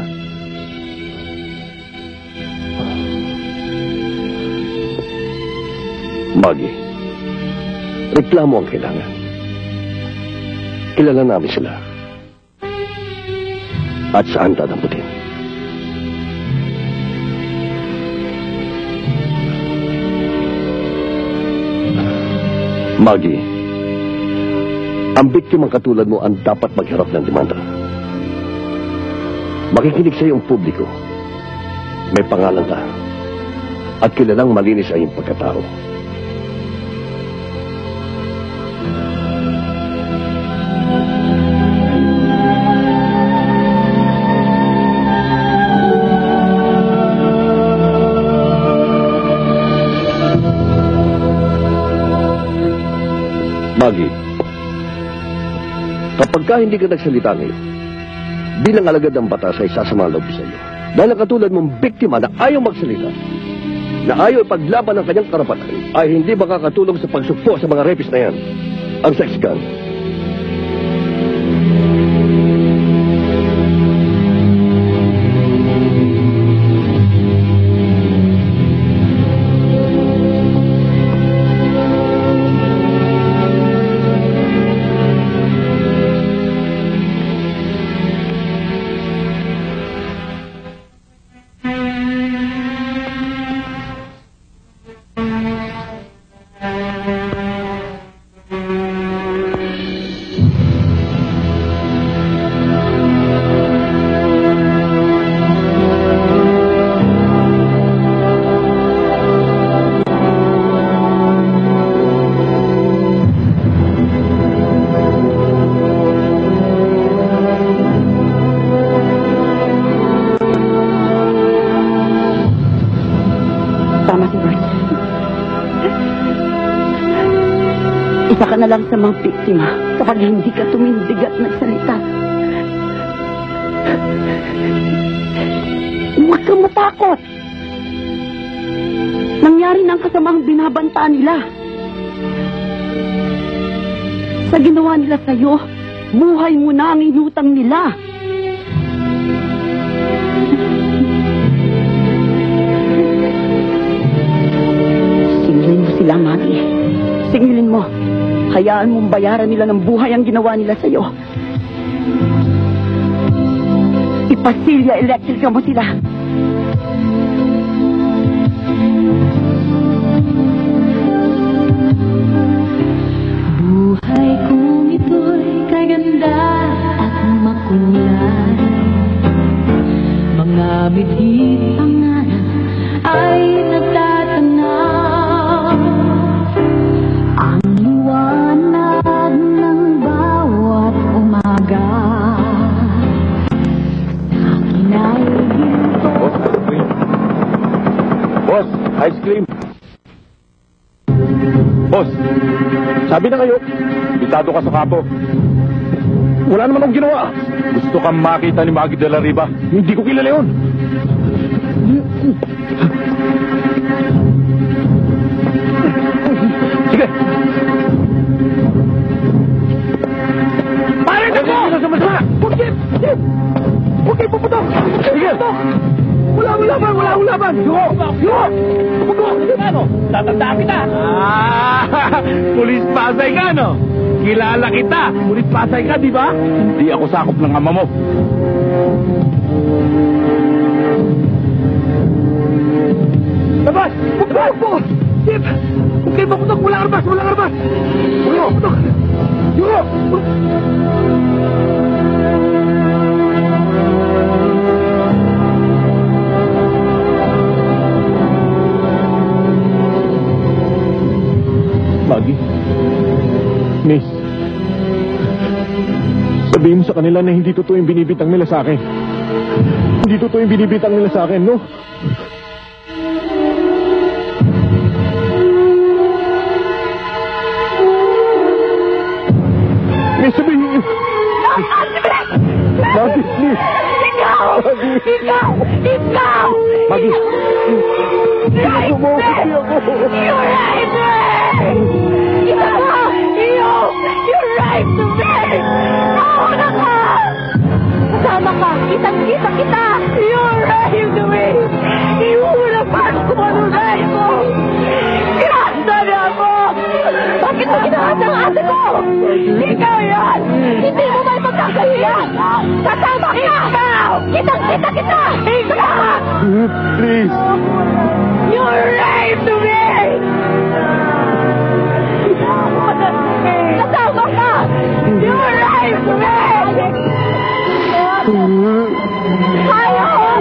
Speaker 12: Maggie, reklamo ang kailangan. Kilala namin sila. At saan tataputin? Maggie, ang biktimang katulad mo ang dapat magharap ng demanda. Makikinig sa iyong publiko. May pangalan ka. At kilalang malinis ay iyong pagkatao. Maggie, kapag ka hindi ka nagsalita ngayon, bilang alagad ng batas ay sasama loob sa iyo. Dahil ang katulad mong biktima na ayaw magsalita, na ayaw ipaglaban ng kanyang karapatan, ay hindi makakatulong sa pagsukpo sa mga rapist na yan. Ang sex gun.
Speaker 10: Isa ka na lang sa mga biktima kapag hindi ka tumindig at nagsalita. Huwag kang matakot. Nangyari ng kasamang binabanta nila. Sa ginawa nila sa'yo, buhay mo na ang inutang nila. Singilin mo sila, Maggie. Singilin mo. Hayaan mong bayaran nila ng buhay ang ginawa nila sa'yo. Ipasilya electrica mo sila.
Speaker 3: Buhay kong ito'y kaganda at makulay. Mga bidhit pangarap ay nagtatanaw. Ang liwanag ng bawat umaga akin ay
Speaker 7: Ice cream. Boss, sabi na kayo, bitado ka sa kapo. Wala naman akong ginawa. Gusto kang makita ni Maggie de la Riva. Hindi ko kilala yun. Sige. Pare ka po! Sama-sama! Huwag kayo puputok! Sige! Wala laban! Yuko! Ano? Tatandaan kita! Pulis Pasay ka, no? Kilala kita! Pulis Pasay ka, di ba? Hindi ako sakop ng ama mo. Labas! Huwag po! Sip! Huwag kayo puputok! Walang arbas! Yuko! Yuko!
Speaker 5: Maggie. Miss. Sabihin mo sa kanila na hindi totoo yung binibitang nila sa akin. Hindi totoo yung binibitang nila sa akin, no? Miss, sabihin niyo. Maggie, please.
Speaker 3: Ikaw!
Speaker 5: Maggie.
Speaker 3: Right, you're right, You're right to me! Nauna ka! Kasama ka! Kitang-kita kita! You're right to me! Iuna pa kung ano right mo! Kinahanda na ako! Bakit mo kinahanda ang ate ko? Ikaw yan! Hindi mo may pagkakahiyan! Kasama ka! Kitang-kita kita! Ikaw!
Speaker 5: Please.
Speaker 3: You're right to me! Kasama ka! You're right to me! Ayaw!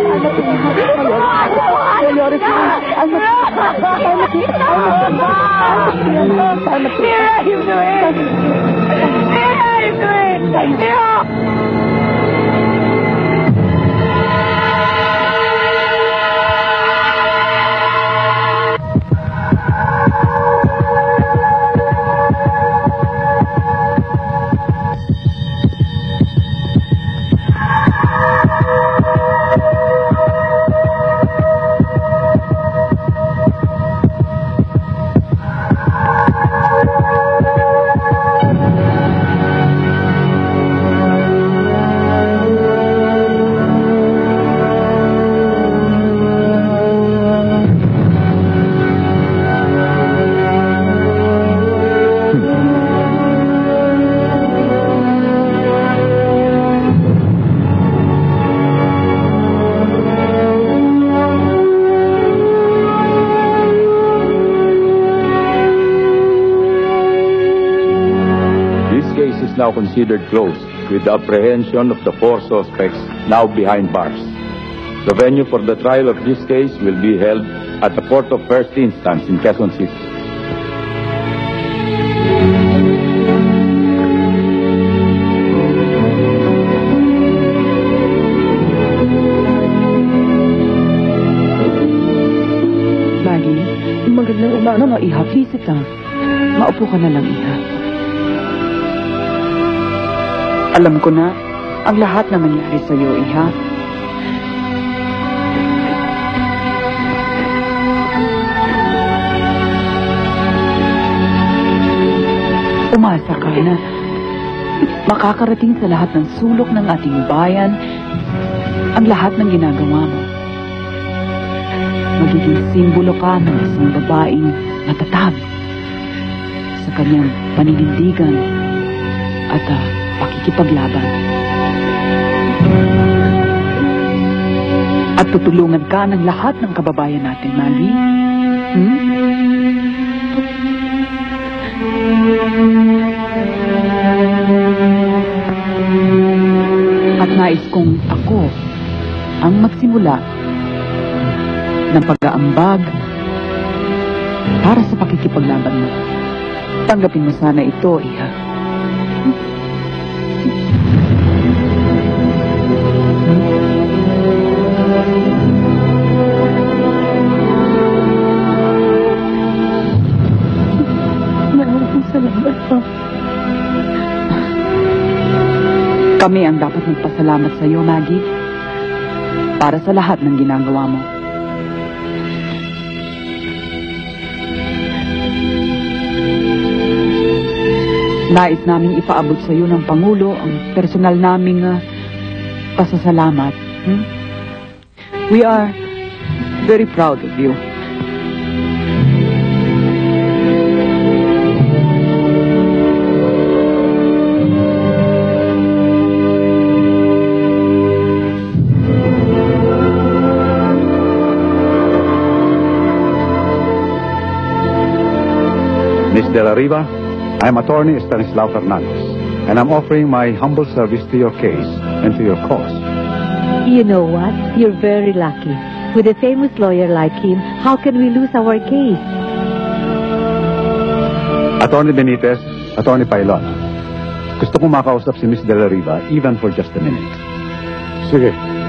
Speaker 1: Now considered closed, with the apprehension of the 4 suspects now behind bars. The venue for the trial of this case will be held at the Court of First Instance in Quezon City.
Speaker 6: Maggie, magandang umaga, no, Iha. Please sit down. Maupo ka na lang, Iha. Alam ko na ang lahat na nangyari sa iyo, Iha. Umasa ka na makakarating sa lahat ng sulok ng ating bayan ang lahat ng ginagawa mo. Magiging simbolo ka ng isang babaeng matatag sa kanyang paninindigan at pakikipaglaban. At tutulungan ka ng lahat ng kababayan natin, Maggie. At nais kong ako ang magsimula ng pag-aambag para sa pakikipaglaban mo. Tanggapin mo sana ito, Iha. Kami ang dapat magpasalamat sa iyo, Maggie. Para sa lahat ng ginagawa mo. Nais naming ipaabot sa iyo ng Pangulo ang personal naming pasasalamat. We are very proud of you.
Speaker 13: Miss De La Riva, I am attorney Stanislao Fernandez, and I'm offering my humble service to your case and to your cause.
Speaker 9: You know what? You're very lucky. With a famous lawyer like him, how can we lose our case?
Speaker 13: Attorney Benitez, Attorney Pailon, gusto kong makausap si Miss De La Riva even for just a minute.
Speaker 5: Sige.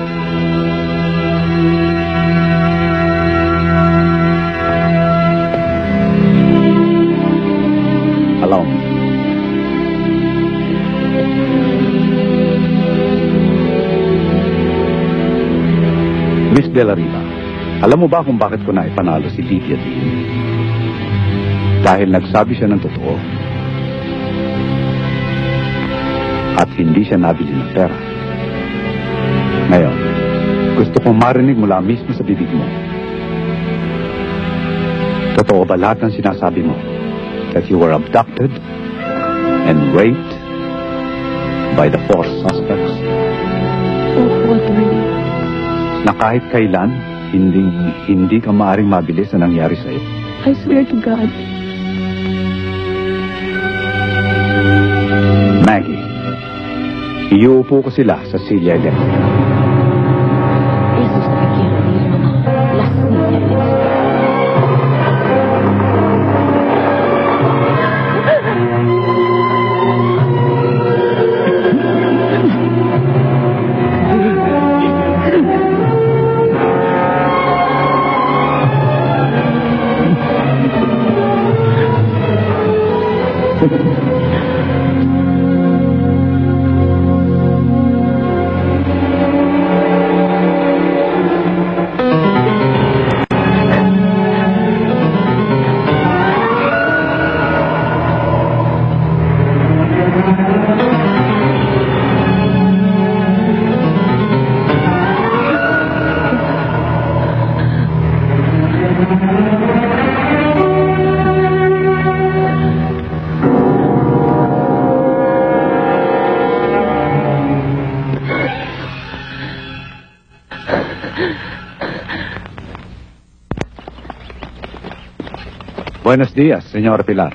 Speaker 13: Allow me. Miss De La Riva, alam mo ba kung bakit ko na ipanalo si Lydia Dean? Dahil nagsabi siya ng totoo. At hindi siya nabili ng pera. Ngayon, gusto kong marinig mula mismo sa bibig mo. Totoo ba lahat ng sinasabi mo? That you were abducted and raped by the 4 suspects?
Speaker 8: Opo, attorney.
Speaker 13: Na kahit kailan, hindi ka maaaring mabili sa nangyari sa'yo.
Speaker 8: I swear to God.
Speaker 13: Maggie, iuupo ko sila sa silya electric.
Speaker 8: Eso es lo que quiero oír, mamá. La silla eléctrica.
Speaker 13: Buenos dias, Señora Pilar.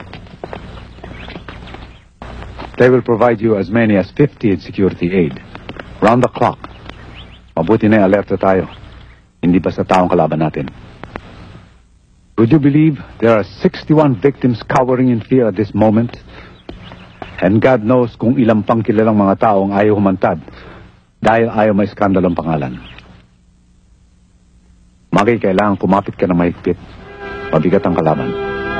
Speaker 13: They will provide you as many as 50 in security aid. Round the clock. Mabuti na alerta tayo. Hindi ba sa taong kalaban natin? Would you believe there are 61 victims cowering in fear at this moment? And God knows kung ilang pang kilalang mga taong ayaw humantad dahil ayaw may skandalong pangalan. Magay, kailangan kumapit ka na mahigpit. Mabigat ang kalaban.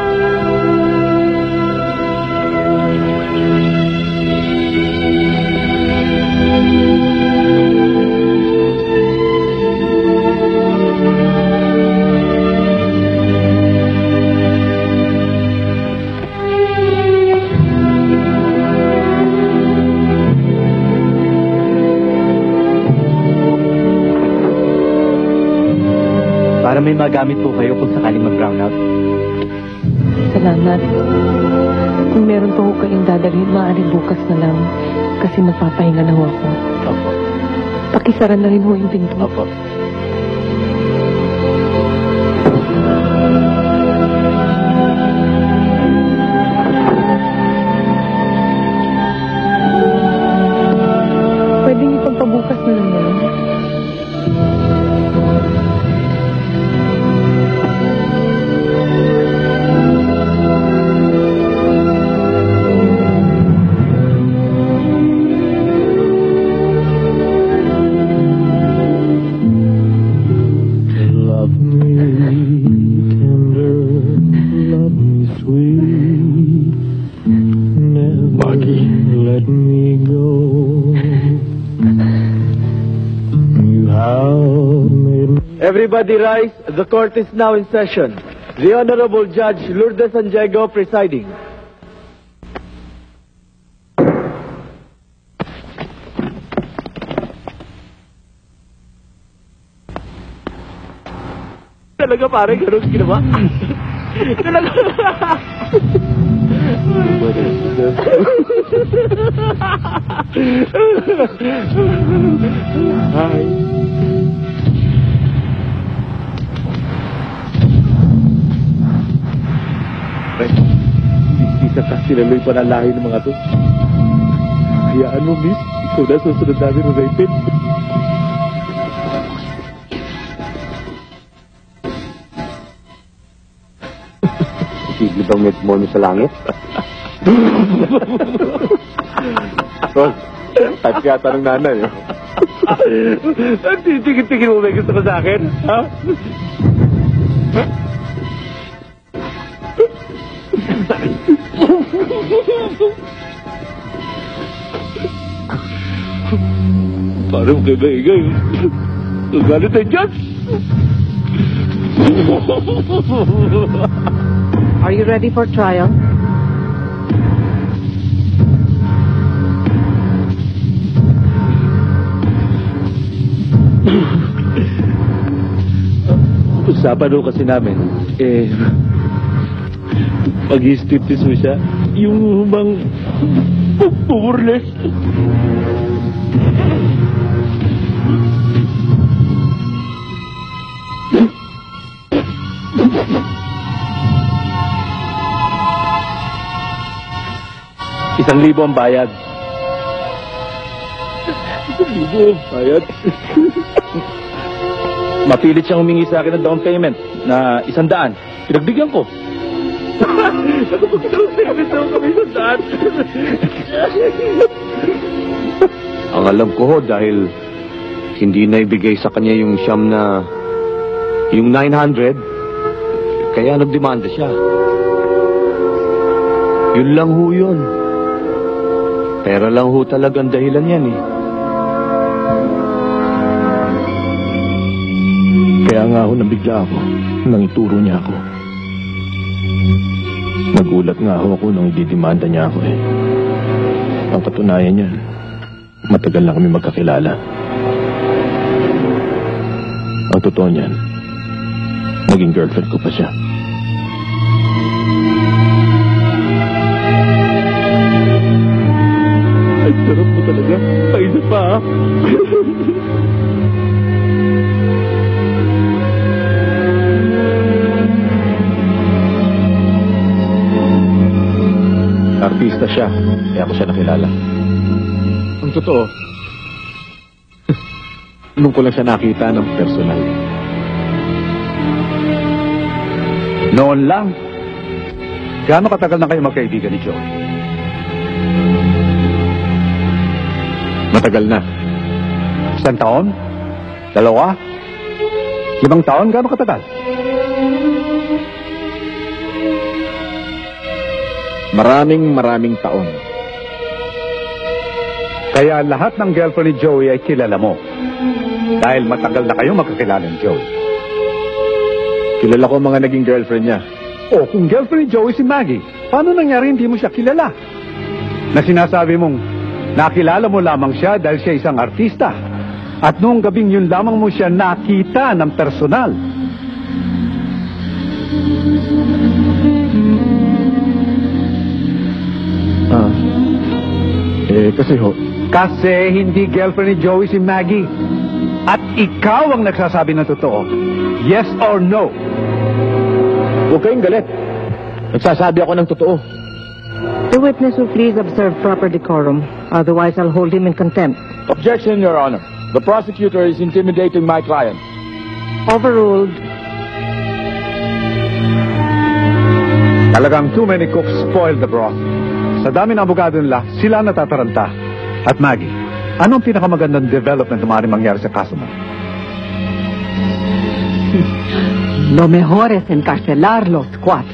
Speaker 1: Para may magamit po kayo kung sakaling mag-brownout.
Speaker 8: Salamat. Kung meron pa ho kayong dadalhin, maaaring bukas na lang. Kasi magpapahinga na ho ako.
Speaker 1: Opo.
Speaker 8: Pakisara na rin ho yung pinto.
Speaker 1: Opo.
Speaker 8: Pwedeng ipagpabukas na lang yan.
Speaker 5: Maggie, let me go.
Speaker 7: Everybody rise. The court is now in session. The Honorable Judge Lourdes Santiago presiding. Talaga pare, ganun ginawa. Talaga. Hi. Isa ka sinaloy panalahi ng mga to. Hayaan mo, miss. Ikaw na susunod namin ng rapid.
Speaker 12: Sige bang may demonyo sa langit?
Speaker 7: Ron, type yata ng nanay, oh. Tigil-tigil mo may gusto ko sa akin, ha? Parang kaiba-igay. Galit tayo dyan.
Speaker 3: Are you ready for trial?
Speaker 7: Usapan daw kasi namin, pag-i-striptease mo siya, yung bang pupurles.
Speaker 1: ₱1,000 ang bayad.
Speaker 7: ₱1,000 bayad?
Speaker 1: Mapilit siyang humingi sa akin ng down payment na 100. Pinagbigyan ko.
Speaker 12: Ang alam ko ho, dahil hindi na ibigay sa kanya yung siyam na... yung 900, kaya nagdemanda siya. Yun lang ho yun. Pera lang ho talagang dahilan yan eh.
Speaker 5: Kaya nga ho nabigla ako nang ituro niya ako. Nagulat nga ho ako nang ididemanda niya ako eh. Ang katunayan niyan, matagal na kami magkakilala. Ang totoo niyan, naging girlfriend ko pa siya.
Speaker 7: Ay, sarap mo talaga. Paisa pa, ha?
Speaker 5: Artista siya, kaya ako siya nakilala. Ang totoo, nung ko lang siya nakita ng personal.
Speaker 13: Noon lang. Gaano katagal na kayo magkaibigan ni Joey?
Speaker 5: Matagal na.
Speaker 13: 1 taon? 2? 5 taon? Gaano katagal?
Speaker 5: Maraming taon.
Speaker 13: Kaya lahat ng girlfriend ni Joey ay kilala mo. Dahil matagal na kayo magkakilala ni Joey.
Speaker 5: Kilala ko ang mga naging girlfriend niya.
Speaker 13: O kung girlfriend ni Joey si Maggie, paano nangyari hindi mo siya kilala? Na sinasabi mong nakilala mo lamang siya dahil siya isang artista. At noong gabing yun lamang mo siya nakita ng personal.
Speaker 5: Kasi ho.
Speaker 13: Kasi hindi girlfriend ni Joey si Maggie. At ikaw ang nagsasabi ng totoo. Yes or no?
Speaker 5: Huwag kayong galit. Nagsasabi ako ng totoo.
Speaker 3: The witness will please observe proper decorum. Otherwise, I'll hold him in contempt.
Speaker 7: Objection, Your Honor. The prosecutor is intimidating my client.
Speaker 3: Overruled.
Speaker 13: Talagang too many cooks spoiled the broth. Sa dami ng abogado nila, sila natataranta. At Maggie, anong pinakamagandang development na maaaring mangyari sa kaso mo?
Speaker 6: Lo mejor es encarcelar los 4.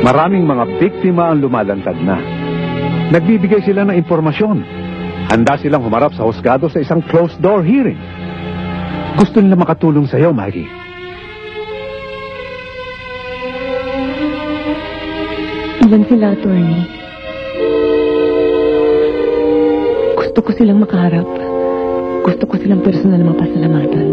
Speaker 13: Maraming mga biktima ang lumalantad na. Nagbibigay sila ng impormasyon. Handa silang humarap sa husgado sa isang closed-door hearing. Gusto nila makatulong sa iyo, Maggie.
Speaker 4: Ilan sila, attorney? Gusto ko silang makaharap. Gusto ko silang personal na mapasalamatan.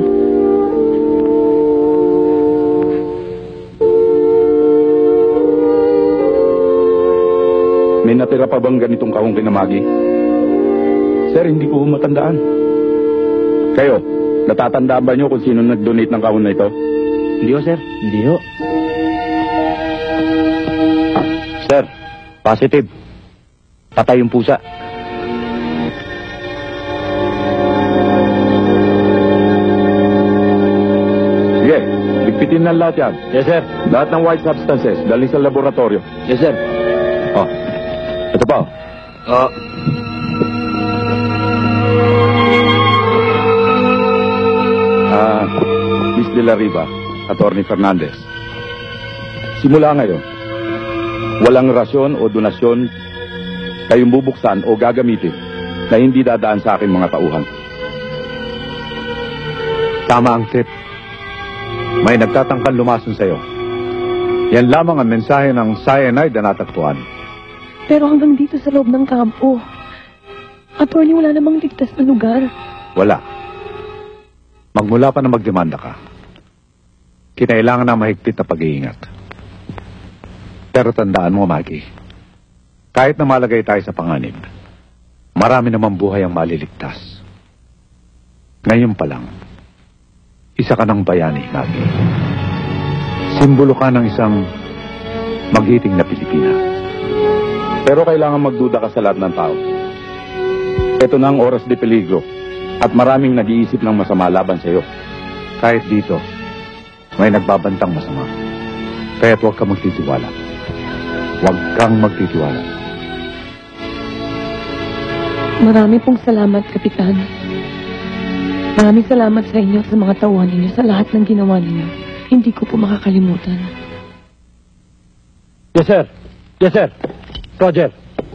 Speaker 13: May natira pa bang ganitong kahong kina Maggie? Sir, hindi ko matandaan. Kayo, natatandaan ba niyo kung sino nag-donate ng kahon na ito? Hindi ho, sir. Hindi ho. Sir, positive. Patay yung pusa. Sige, ligpitin na lahat yan. Yes, sir. Lahat ng white substances, dali sa laboratorio. Yes, sir. Oh, ito pa. Miss De La Riva, Attorney Fernandez. Simula ngayon, walang rasyon o donasyon kayong bubuksan o gagamitin na hindi dadaan sa aking mga tauhan. Tama ang tip. May nagtatangkang lumason sa'yo. Yan lamang ang mensahe ng cyanide na natagpuan.
Speaker 4: Pero hanggang dito sa loob ng kampo, attorney, wala namang ligtas na lugar.
Speaker 13: Wala. Magmula pa na magdemanda ka, kinailangan ng mahigpit na pag-iingat. Pero tandaan mo, Maggie, kahit na malagay tayo sa panganib, marami namang buhay ang maliligtas. Ngayon pa lang, isa ka ng bayani, Maggie. Simbolo ka ng isang magiting na Pilipina. Pero kailangan magduda ka sa lahat ng tao. Ito na ang oras de peligro at maraming nag-iisip ng masama laban sa iyo. Kahit dito, may nagbabantang masama. Kaya't huwag kang magtitiwala. Huwag kang magtitiwala.
Speaker 4: Marami pong salamat, Kapitan. Maraming salamat sa inyo, sa mga tauhan ninyo, sa lahat ng ginawa ninyo. Hindi ko po makakalimutan.
Speaker 11: Yes, sir. Yes, sir. Roger.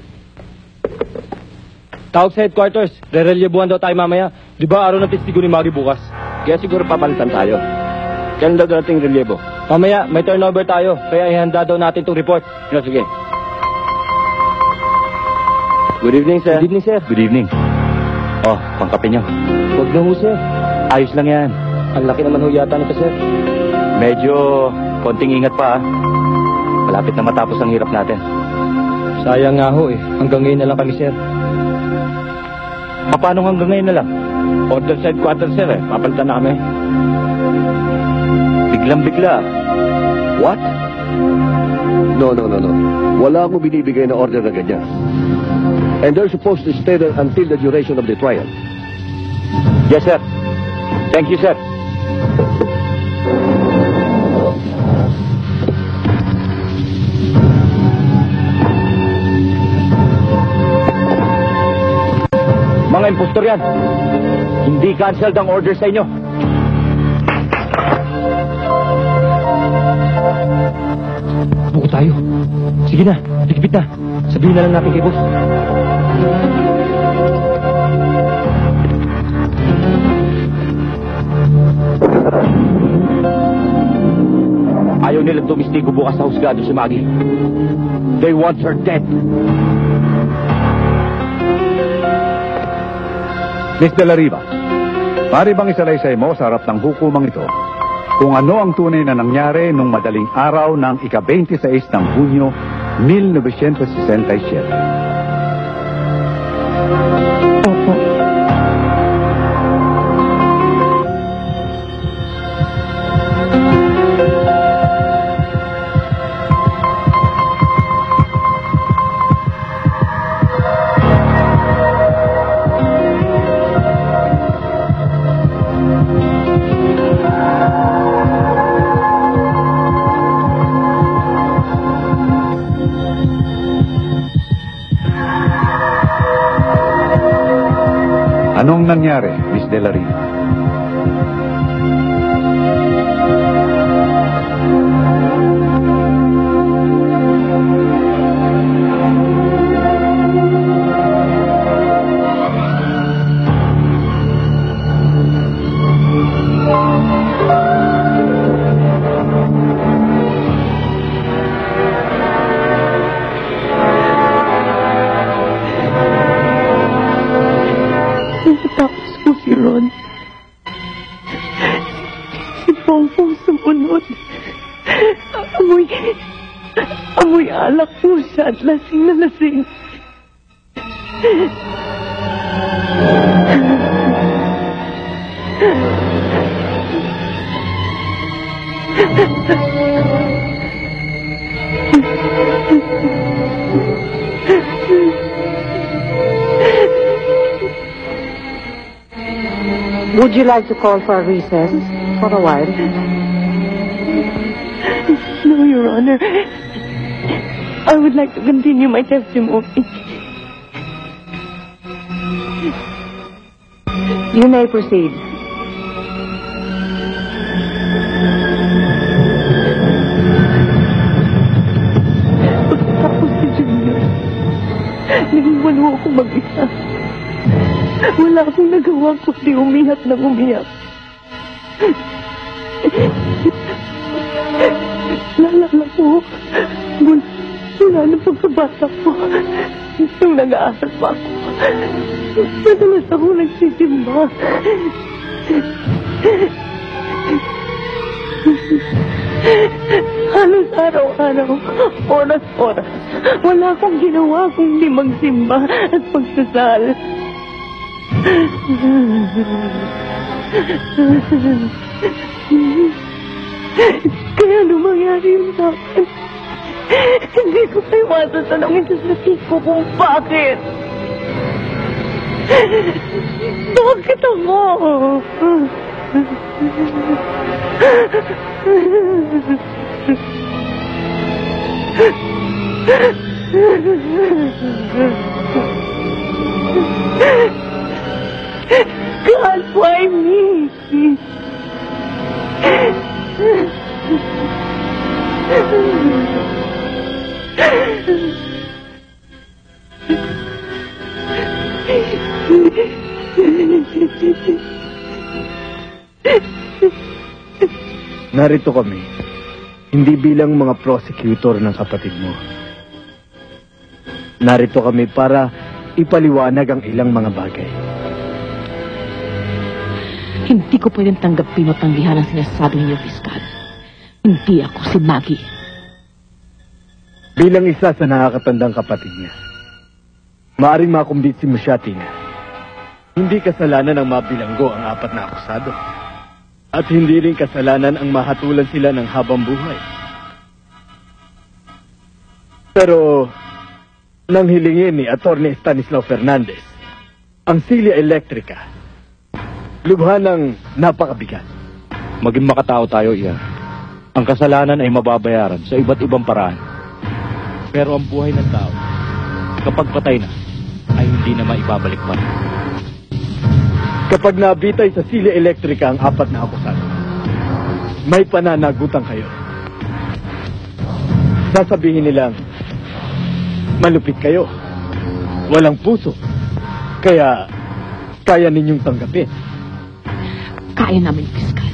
Speaker 11: Tawag sa headquarters. Re-reliebuhan daw tayo mamaya. Di ba araw ng testigo ni Maggie bukas?
Speaker 12: Kaya siguro papalitan tayo. Kailan daw dating relievo?
Speaker 11: Mamaya, may turnover tayo. Kaya ihanda daw natin itong report.
Speaker 12: Sige. Good evening, sir.
Speaker 11: Good evening, sir.
Speaker 1: Good evening. Oh, pangkape niyo.
Speaker 11: Huwag na ho, sir.
Speaker 1: Ayos lang yan.
Speaker 11: Ang laki naman ho yata nito, sir.
Speaker 1: Medyo konting ingat pa, ah. Malapit na matapos ang hirap natin.
Speaker 11: Sayang nga ho, eh. Hanggang ngayon na lang kami, sir.
Speaker 1: Paano hanggang ngayon na lang?
Speaker 12: Order sa headquarters, sir, eh. Papalitan na kami.
Speaker 1: Biglang-bigla.
Speaker 12: What? No. Wala akong binibigay na order na ganyan. And they're supposed to stay there until the duration of the trial.
Speaker 1: Yes, sir. Thank you, sir. Mga impostor yan. Hindi cancelled ang order sa inyo.
Speaker 11: Buko tayo. Sige na, ligpit na. Sabihin na lang natin kay boss.
Speaker 1: Ayaw nilang tumistigo bukas sa husgado si Maggie. They want her dead.
Speaker 13: Miss De La Riva, pari bang isalaysay mo sa harap ng hukumang ito kung ano ang tunay na nangyari nung madaling araw ng ika-26 ng Hunyo 1967?
Speaker 4: Opo.
Speaker 13: Anong nangyari, Miss De La Riva?
Speaker 4: sumunod. Amoy alak po siya at lasing na lasing.
Speaker 9: Would you like to call for a recess for a while?
Speaker 4: No, Your Honor. I would like to continue my testimony.
Speaker 9: You may proceed.
Speaker 4: Pagkatapos si Junior, naniwalo ako mag-isa. Wala akong nagawa kundi umiyak ng umiyak. Naalala ko, mula ng pagkabata ko, nung nag-aaral pa ako, madalas ako nagsisimba. Halos araw-araw, oras-oras, wala akong ginawa kundi magsimba at magsasal. Kaya nung mangyari yun sa akin, hindi ko kayo matatanongin sa sakit ko kung bakit. Bakit ako? God, why me?
Speaker 11: Narito kami, hindi bilang mga prosecutor ng kapatid mo. Narito kami para ipaliwanag ang ilang mga bagay.
Speaker 10: Hindi ko pwedeng tanggapin o tanggihan ang sinasabi ninyo, Fiskal. Hindi ako si Maggie.
Speaker 11: Bilang isa sa nakakatandang kapatid niya, maaaring makumbitsi mo siya, Tina. Hindi kasalanan ang mabilanggo ang 4 na akusado. At hindi rin kasalanan ang mahatulan sila ng habang buhay. Pero, nang hilingin ni Atty. Stanislao Fernandez, ang silya elektrika, lubha ng napakabigat.
Speaker 1: Maging makatao tayo, Ian. Ang kasalanan ay mababayaran sa iba't ibang paraan. Pero ang buhay ng tao, kapag patay na, ay hindi na maibabalik pa.
Speaker 11: Kapag nabitay sa silya elektrika ang 4 na akusado, may pananagutan kayo. Sasabihin nilang, malupit kayo, walang puso, kaya kaya ninyong tanggapin.
Speaker 10: Kaya namin, Fiskal.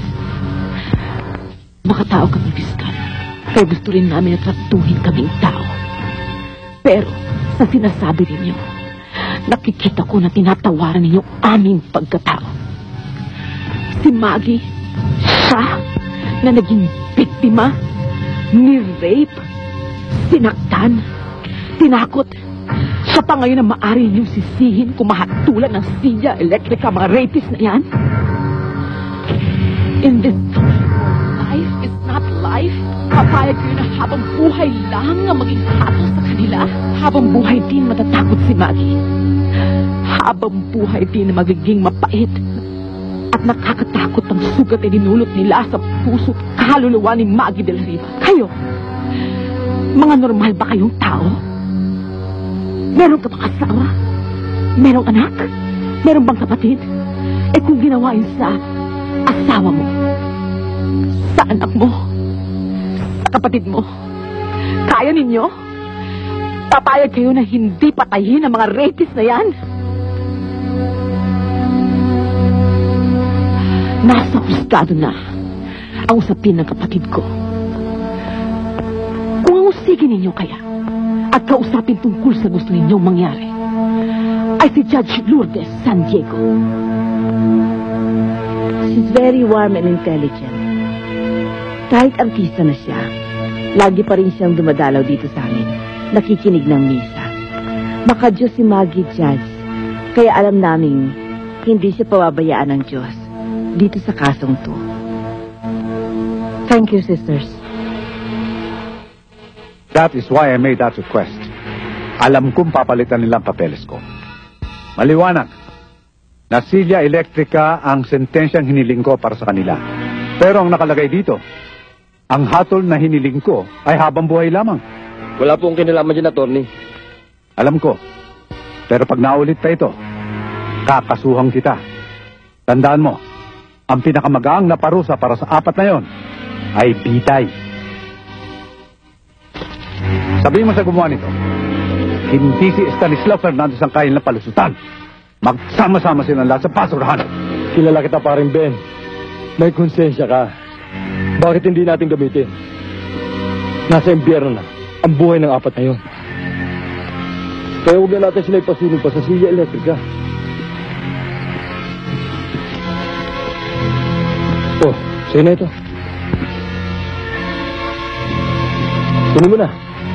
Speaker 10: Makatao kami, Fiskal. Kaya gusto rin namin na tratuhin kaming tao. Pero, sa sinasabi ninyo, nakikita ko na tinatawaran ninyo aming pagkatao. Si Maggie, siya na naging biktima, ni-rape, sinaktan, tinakot. Siya pa ngayon na maaari ninyong sisihin kung mahatulan ng silya elektrika mga rapist na yan. In this life is not life. Papayag kayo na habang buhay lang ang maging hatol sa kanila. Habang buhay din matatakot si Maggie. Habang buhay din na magiging mapait at nakakatakot ang sugat ay dinulot nila sa puso't kaluluwa ni Maggie Del Riva. Kayo, mga normal ba kayong tao? Meron ka bang asawa? Merong anak? Meron bang kapatid? Eh kung ginawa yun sa asawa mo, sa anak mo, sa kapatid mo, kaya ninyo? Papayag kayo na hindi patayin ang mga rapist na yan? Nasa husgado na ang usapin ng kapatid ko. Kung ang usigin ninyo kaya at kausapin tungkol sa gusto ninyong mangyari ay si Judge Lourdes San Diego.
Speaker 14: She's very warm and intelligent.
Speaker 10: Kahit artista na siya, lagi pa rin siyang dumadalaw dito sa amin, nakikinig ng misa. Maka-Diyos si Maggie Judge, kaya alam naming hindi siya pababayaan ng Diyos dito sa kasong to.
Speaker 9: Thank you, sisters.
Speaker 13: That is why I made that request. Alam kong papalitan nilang papeles ko. Maliwanag. Nasilya Electrica ang sentensyang hiniling ko para sa kanila. Pero ang nakalagay dito, ang hatol na hiniling ko ay habang buhay lamang.
Speaker 12: Wala pong kinalaman dyan, attorney.
Speaker 13: Alam ko. Pero pag naulit pa ito, kakasuhan kita. Tandaan mo, ang pinakamagaang na parusa para sa apat na yon ay bitay. Sabihin mo sa gumawa nito, hindi si Stanislaw Fernandez ang kaya na palusutan. Magsama-sama silang lahat sa basurahan.
Speaker 11: Kilala kita pa rin, Ben. May konsensya ka. Bakit hindi natin gamitin? Nasa impyerno na ang buhay ng apat na yon. Kaya huwag na natin sila ipasunog pa sa Silya Electrica. Oh, sa'yo na ito. Kunin mo na.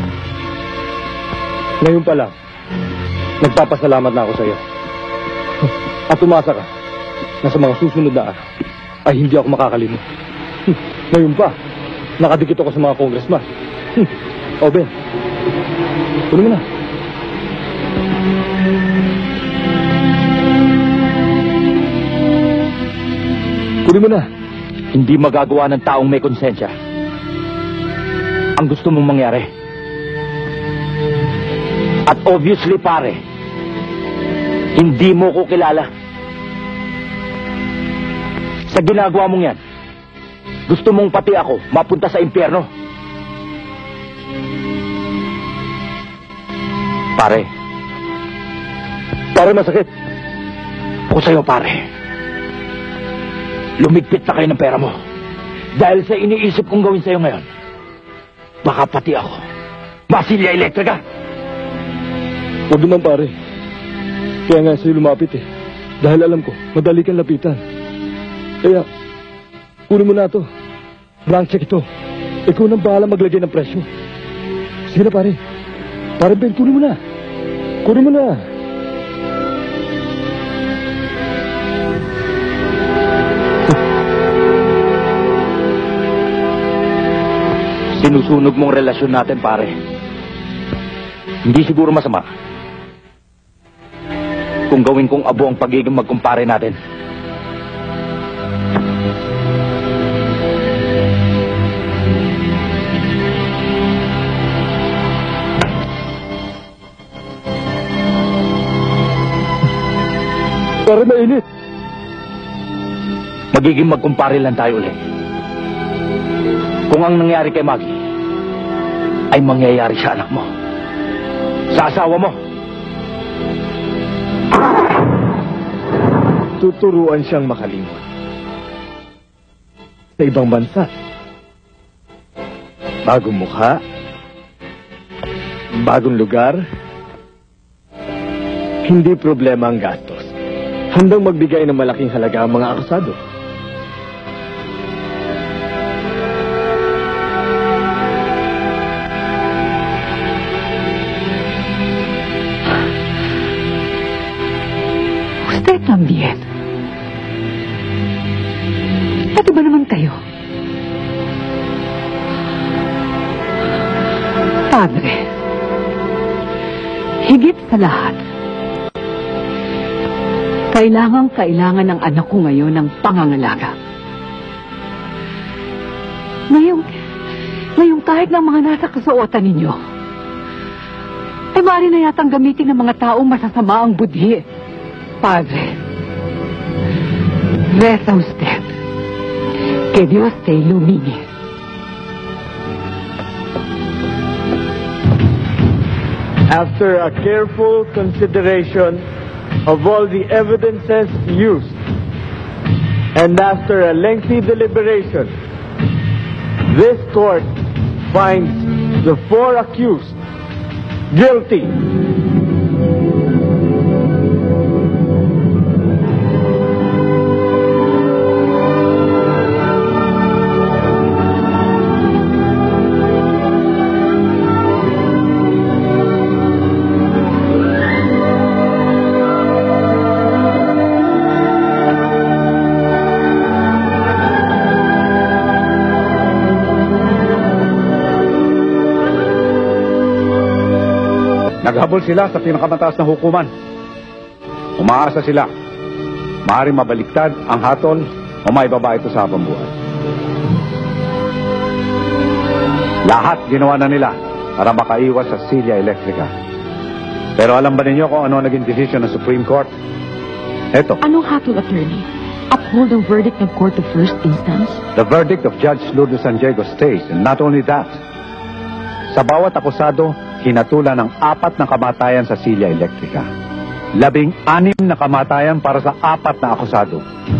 Speaker 11: Ngayon pa lang, nagpapasalamat na ako sa'yo. At umasa ka na sa mga susunod na araw ay hindi ako makakalimot. Ngayon pa, nakadikit ako sa mga congressman. O Ben, kunin mo na. Kunin mo na.
Speaker 1: Hindi magagawa ng taong may konsensya ang gusto mong mangyari. At obviously, pare, hindi mo ko kilala. Sa ginagawa mong yan, gusto mong pati ako mapunta sa impyerno. Pare, masakit. Ako sa'yo, pare. Lumigpit na kayo ng pera mo. Dahil sa iniisip kong gawin sa'yo ngayon, baka pati ako Masilya Electrica.
Speaker 11: Huwag naman, pare. Kaya nga sa'yo lumapit eh. Dahil alam ko, madali kang lapitan. Kaya, kunin mo na ito. Blank check ito. Ikaw nang bahala maglagay ng presyo. Sige na, pare. Pare Ben, kunin mo na. Kunin mo na.
Speaker 1: Sinusunog mong relasyon natin, pare. Hindi siguro masama kung gawin kong abo ang pagiging magkumpare natin.
Speaker 11: Pare, mainit.
Speaker 1: Magiging magkumpare lang tayo ulit. Kung ang nangyari kay Maggie ay mangyayari sa anak mo, sa asawa mo.
Speaker 11: Tuturuan siyang makalimot. Sa ibang bansa. Bagong mukha. Bagong lugar. Hindi problema ang gastos. Handang magbigay ng malaking halaga ang mga akusado.
Speaker 6: Usted también. Pati ba naman kayo? Padre, higit sa lahat, kailangan ng anak ko ngayon ng pangangalaga. Ngayong kahit ng mga nasa kasuotan ninyo, ay maaari na yatang gamitin ng mga taong masasama ang budhi. Padre, reza usted. Que Dios te ilumine.
Speaker 11: After a careful consideration of all the evidences used, and after a lengthy deliberation, this court finds the 4 accused guilty.
Speaker 13: Naghabol sila sa pinakamataas na hukuman. Umaasa sila. Maaaring mabaliktad ang hatol o maibaba ito sa pambuhay. Lahat ginawa na nila para makaiwas sa silya elektrika. Pero alam ba ninyo kung ano naging decision ng Supreme Court? Eto.
Speaker 8: Anong hatol, attorney? Uphold ang verdict ng Court of First Instance?
Speaker 13: The verdict of Judge Lourdes Santiago stays, and not only that, sa bawat akusado, hinatulan ng 4 na kamatayan sa silya elektrika. 16 na kamatayan para sa 4 na akusado.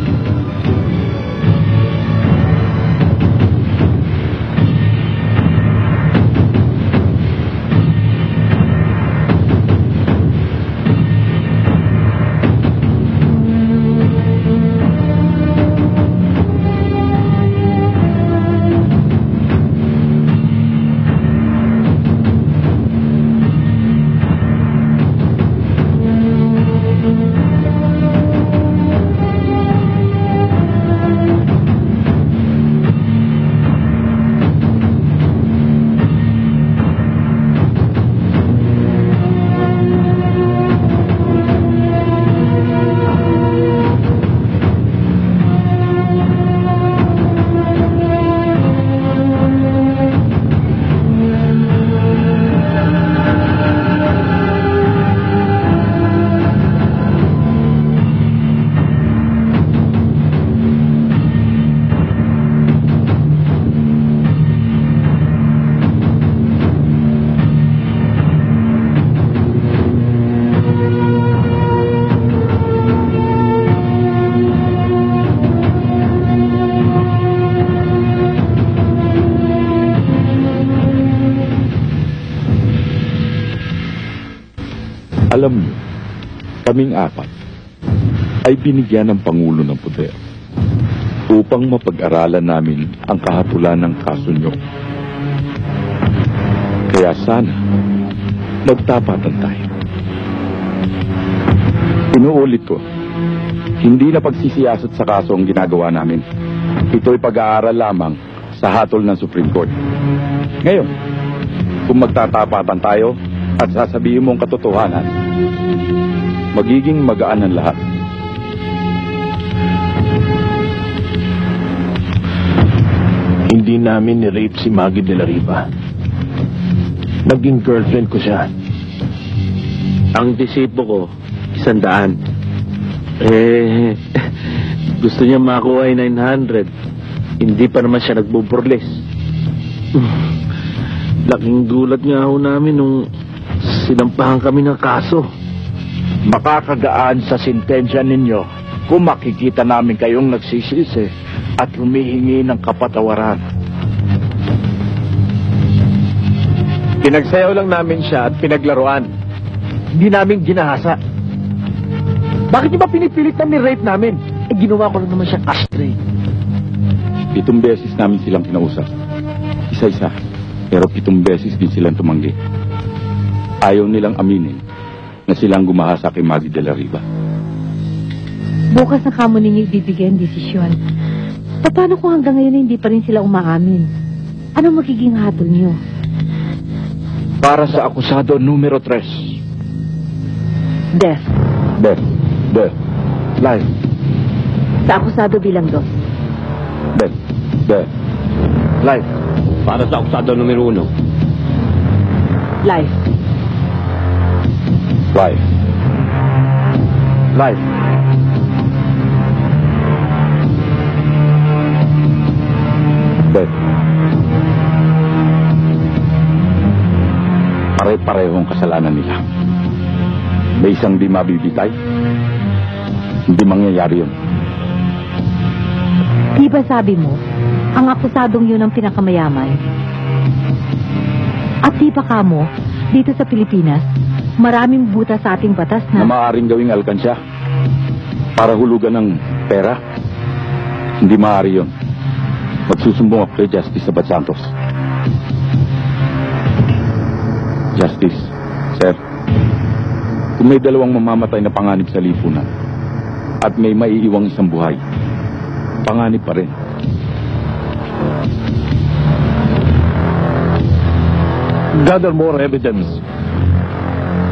Speaker 14: Alam niyo, kaming 4 ay binigyan ng Pangulo ng poder upang mapag-aralan namin ang kahatulan ng kaso niyo. Kaya sana, magtapatan tayo. Inuulit ko, hindi na pagsisiyasat sa kaso ang ginagawa namin. Ito'y pag-aaral lamang sa hatol ng Supreme Court. Ngayon, kung magtatapatan tayo at sasabihin mong katotohanan, magiging magaan ang lahat.
Speaker 5: Hindi namin ni-rape si Maggie de la Riva. Naging girlfriend ko siya.
Speaker 11: Ang disipo ko, 100. Gusto niya makuha ay 900. Hindi pa naman siya nagbuburles. Laking gulat nga ho namin nung sinampahan kami ng kaso.
Speaker 1: Makakagaan sa sentensya ninyo kung makikita namin kayong nagsisisi at humihingi ng kapatawaran.
Speaker 11: Pinagsayaw lang namin siya at pinaglaruan. Hindi namin ginahasa. Bakit niyo ba pinipilit na ni-rape namin? Ginawa ko lang naman siyang ashtray.
Speaker 14: 7 beses namin silang kinausap. Isa-isa. Pero 7 beses din silang tumanggi. Ayaw nilang aminin na silang gumahasa kay Maggie de la Riva.
Speaker 9: Bukas na kamo ninyo ibibigay ang desisyon. Paano kung hanggang ngayon hindi pa rin sila umaamin? Ano magiging hatol niyo?
Speaker 1: Para sa akusado numero 3.
Speaker 9: Death.
Speaker 14: Death. Death.
Speaker 1: Life.
Speaker 9: Sa akusado bilang 2.
Speaker 14: Death. Death.
Speaker 1: Life.
Speaker 12: Para sa akusado numero 1.
Speaker 9: Life.
Speaker 14: Life.
Speaker 1: Life.
Speaker 14: Death. Pare-parehong kasalanan nila. May isang di mabibitay. Hindi mangyayari yun.
Speaker 9: Di ba sabi mo, ang akusadong yun ang pinakamayaman? At di ba kamo, dito sa Pilipinas, maraming buta sa ating batas
Speaker 14: Na maaaring gawing alkansya para hulugan ng pera. Hindi maaari yun. Magsusumbong ako kay Justice Abad Santos. Justice, sir, kung may 2 mamamatay na panganib sa lipunan at may maiiwang isang buhay, panganib pa rin.
Speaker 5: Gather more evidence.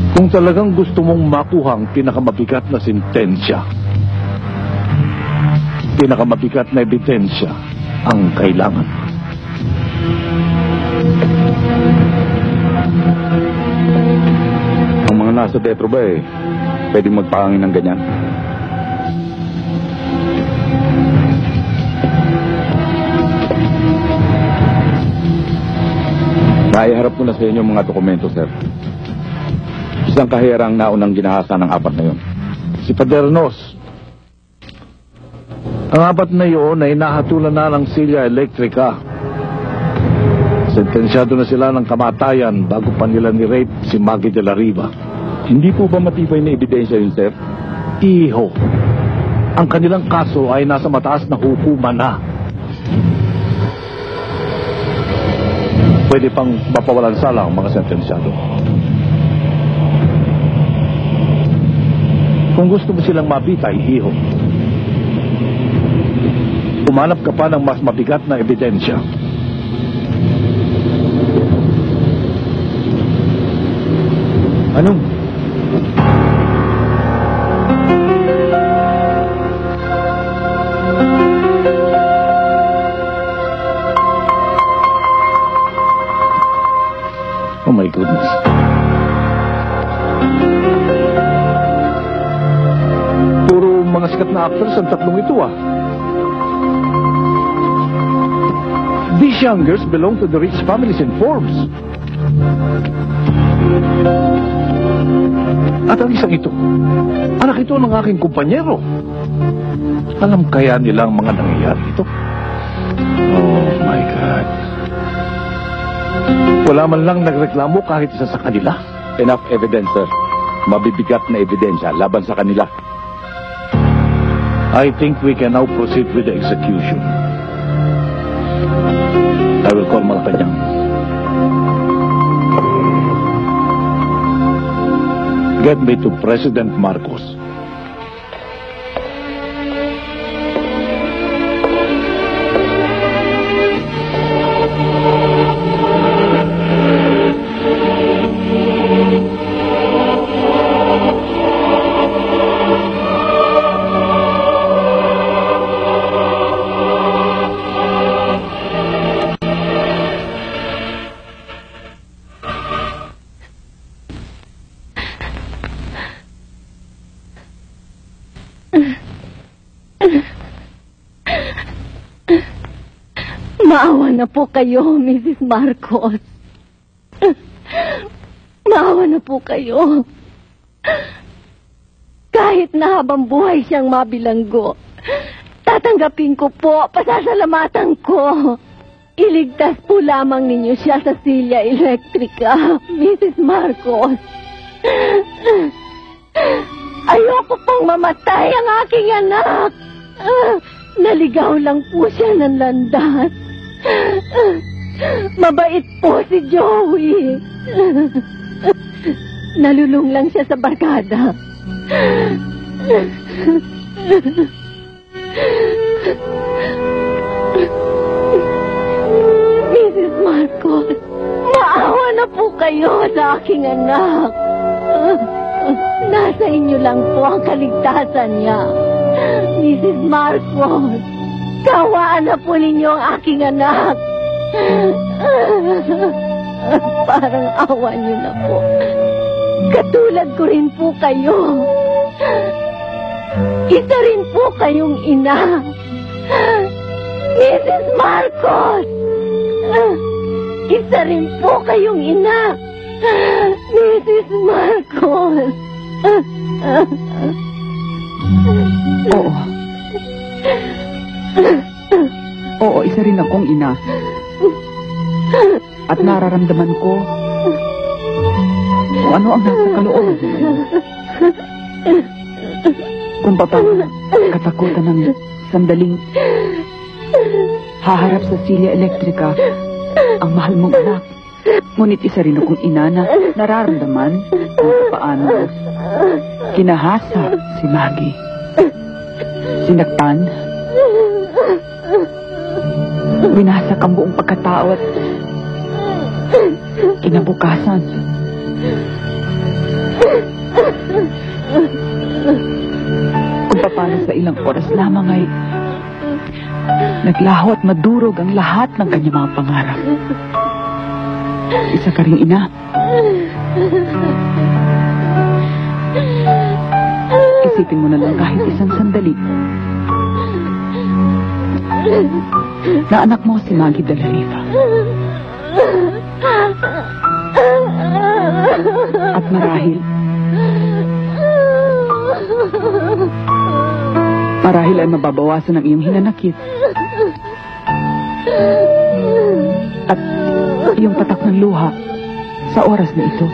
Speaker 15: Kung talagang gusto mong makuha ang pinakamabigat na sentensya, pinakamabigat na ebidensya ang kailangan.
Speaker 14: Ang mga nasa detro ba pwedeng magpahangin ng ganyan? Naiharap ko na sa inyo mga dokumento, sir. Isang kahirang naunang ginahasa ng apat na yun.
Speaker 15: Si Padernos. Ang apat na yun ay nahatulan na ng silya elektrika. Sentensyado na sila ng kamatayan bago pa nila ni-rape si Maggie de la Riva.
Speaker 14: Hindi po ba matibay na ebidensya yun, sir?
Speaker 15: Iho. Ang kanilang kaso ay nasa mataas na hukuman na. Pwede pang mapawalan sala ang mga sentensyado. Kung gusto mo silang mabitay, iho, umanap ka pa ng mas mabigat na ebidensya. Anong? Oh my goodness. Puro mga sikat na actors ang tatlong ito These young girls belong to the rich families in Forbes. At ang isang ito, anak ito ng aking kumpanyero. Alam kaya nilang mga nangyayari ito? Oh my God. Wala man lang nagreklamo kahit isa sa kanila.
Speaker 14: Enough evidence, sir. Mabibigat na ebidensya laban sa kanila.
Speaker 15: I think we can now proceed with the execution. I will call Malacanang. Get me to President Marcos.
Speaker 3: Maawa na po kayo, Mrs. Marcos. Maawa na po kayo. Kahit na habang buhay siyang mabilanggo, tatanggapin ko po, pasasalamatan ko. Iligtas po lamang ninyo siya sa silya elektrika, Mrs. Marcos. Ayoko pong mamatay ang aking anak. Naligaw lang po siya ng landas. Mabait po si Joey. Nalulung lang siya sa barkada. Mrs. Marcos, maawa na po kayo sa aking anak. Nasa inyo lang po ang kaligtasan niya. Mrs. Marcos, kawaan na po ninyo ang aking anak. Parang awa niyo na po. Katulad ko rin po kayo. Isa rin po kayong ina. Mrs. Marcos! Isa rin po kayong ina. Mrs. Marcos!
Speaker 6: Oo. Oo, isa rin akong ina. At nararamdaman ko kung ano ang nasa kalooban. Kung paano katakutan ng sandaling haharap sa silya elektrika ang mahal mong anak. Ngunit isa rin akong ina na nararamdaman kung paano kinahasa si Maggie. Sinaktan. Winasak ang buong pagkatao at kinabukasan. sa ilang oras lamang ay naglaho at madurog ang lahat ng kanyang mga pangarap. Isa ka ring ina. Isipin mo na lang kahit isang sandali na anak mo si Maggie de la Riva. At marahil ay mababawasan ang iyong hinanakit. At iyong patak ng luha sa oras na ito.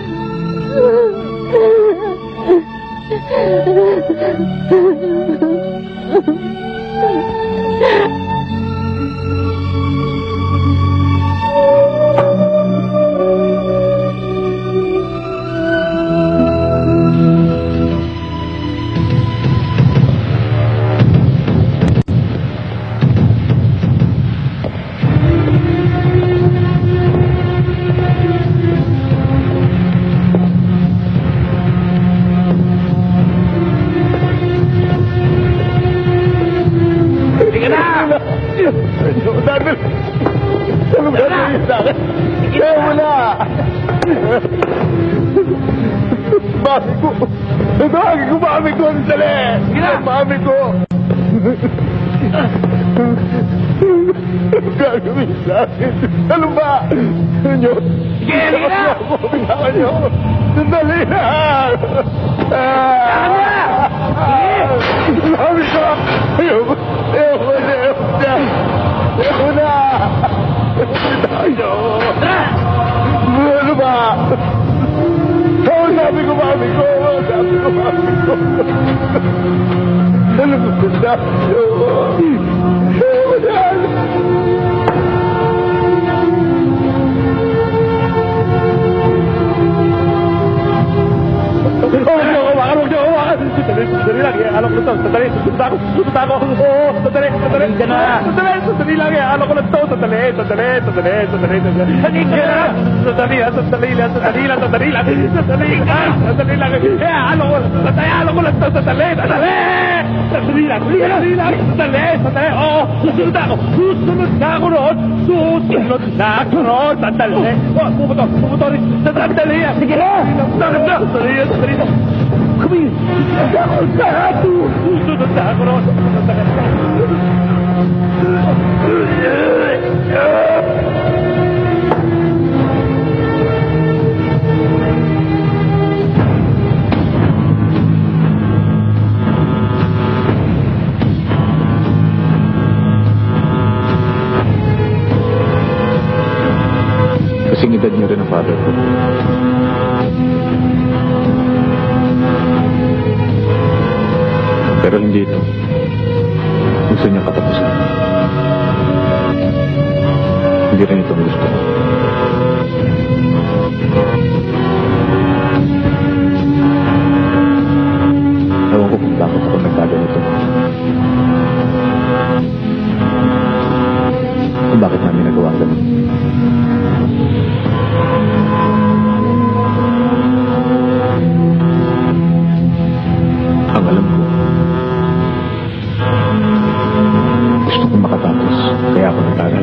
Speaker 7: Mami ko, dali! Mami ko! Gagawin sa akin. Ano ba? Sige, sige na! Bitawan niyo! Sandali na! Mami ko! Ayoko na! Bitawan niyo! Ano ba? Sabi ko, mami ko! Ano ba sabi Sandali lang, alam ko na to. Sandali lang, alam ko na to. Sandali lang. Kami! Ako sa ato! Susunod na ako ron!
Speaker 14: Kasing edad niyo rin ang father ko. Pero hindi ito. Gusto niya katapusan. Hindi rin ito ang gusto ko. Ewan ko kung bakit ako nagkaganito. Kung bakit namin nagawa ang ganun. Ang alam ko, gusto kong makatapos, kaya ako nag-aral.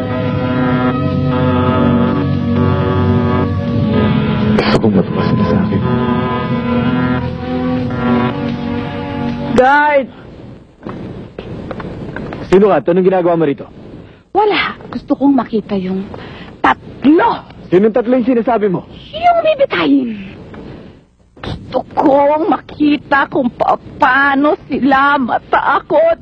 Speaker 14: Gusto kong matupasan na sa akin.
Speaker 6: Guard!
Speaker 11: Sino ka? Anong ginagawa mo rito?
Speaker 3: Wala. Gusto kong makita yung tatlo.
Speaker 11: Sinong tatlo yung sinasabi mo?
Speaker 3: Yung bibitayin. Gusto kong makita kung paano sila matakot.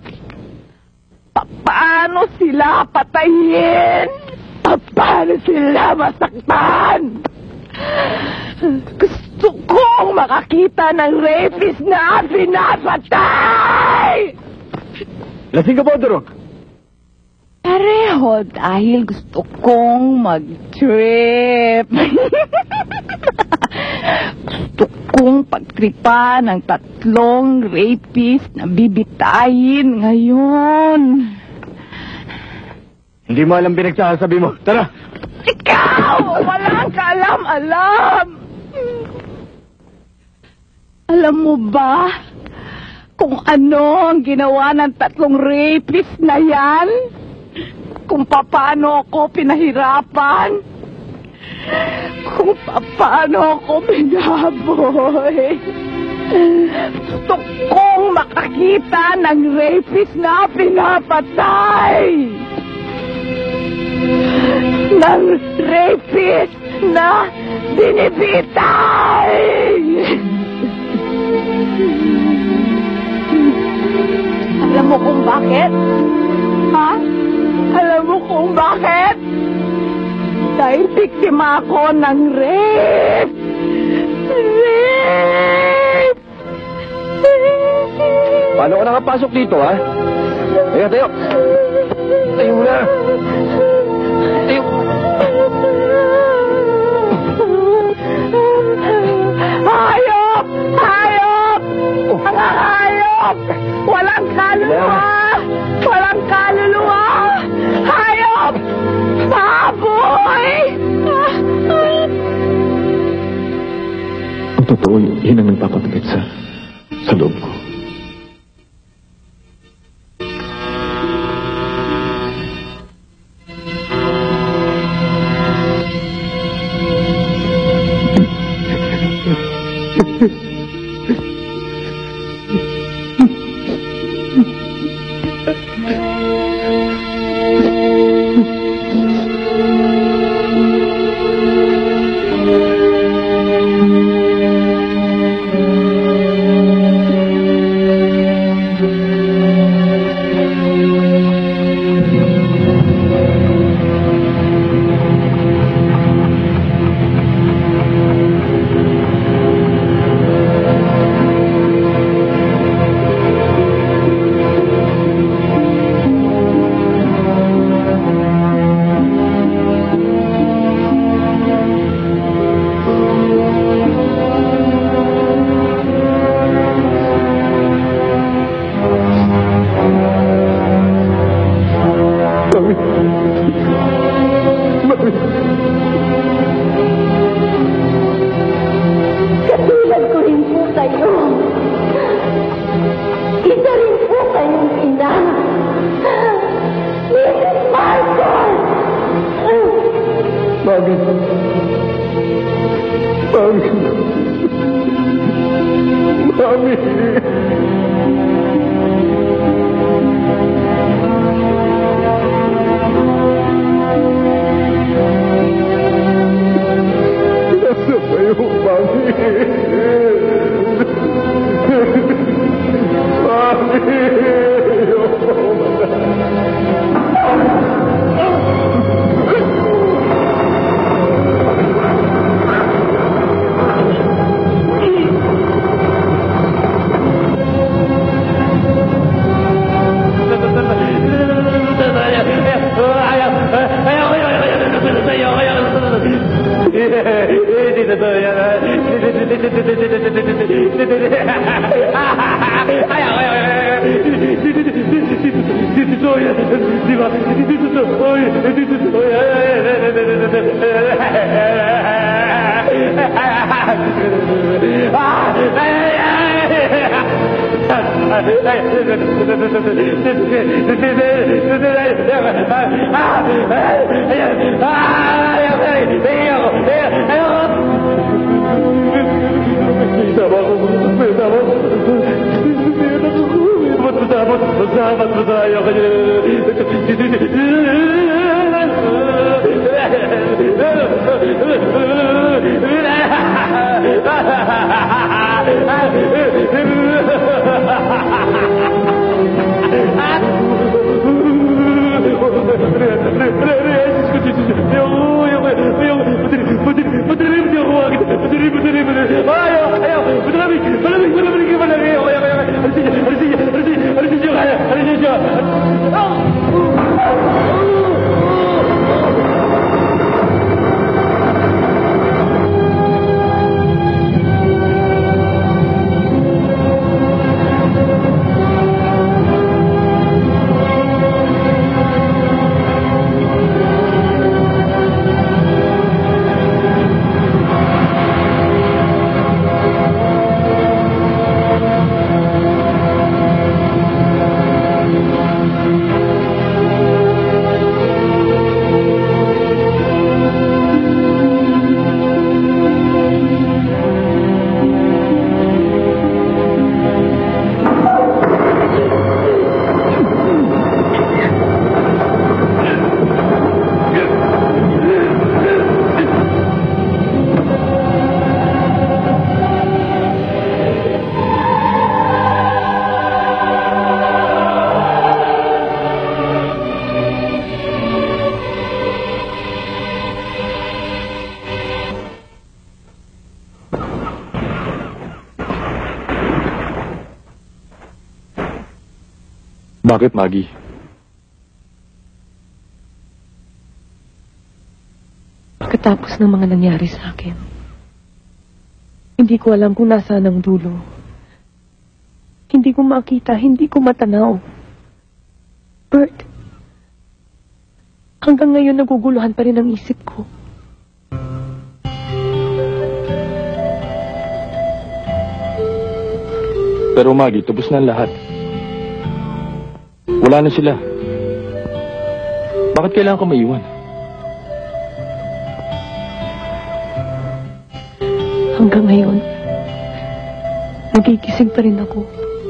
Speaker 3: Paano sila patayin. Paano sila masaktan. Gusto kong makakita ng rapist na pinapatay.
Speaker 11: Lasing ka ba, Durok?
Speaker 3: Pareho dahil gusto kong mag-trip. Gusto kong pagtripa ng tatlong rapist na bibitayin ngayon.
Speaker 11: Hindi mo alam pinagsasabi mo. Tara!
Speaker 3: Ikaw! Walang kaalam-alam! Alam mo ba kung ano ang ginawa ng 3 rapist na yan? Kung paano ako pinahirapan? Kung paano ako binaboy? Gusto kong makakita ng rapist na pinapatay! Ng rapist na binibitay! Alam mo kung bakit? Ha? Alam mo kung bakit? Dahil biktima ako ng rape! Rape!
Speaker 12: Paano ka nakapasok dito, ha? Tayo, tayo! Tayo na! Tayo!
Speaker 3: Hayop! Hayop! Mga hayop! Walang kaluluwa! Walang kaluluwa! Hayop! Baboy!
Speaker 5: Ang totoo, yun ang nagpapakit sa loob ko.
Speaker 3: Katulad ko rin po kayo. Isa rin po kayong ina. Mrs. Marcos!
Speaker 7: Mami. Mami. Mami. Nasa kayo, Mami.
Speaker 14: Bakit, Maggie?
Speaker 4: Pagkatapos ng mga nangyari sa akin, hindi ko alam kung nasaan ang dulo. Hindi ko makita, hindi ko matanaw. Bert, hanggang ngayon naguguluhan pa rin ang isip ko.
Speaker 14: Pero Maggie, tapos na ang lahat. Wala na sila. Bakit kailangan ko maiwan?
Speaker 4: Hanggang ngayon, nagkikisig pa rin ako.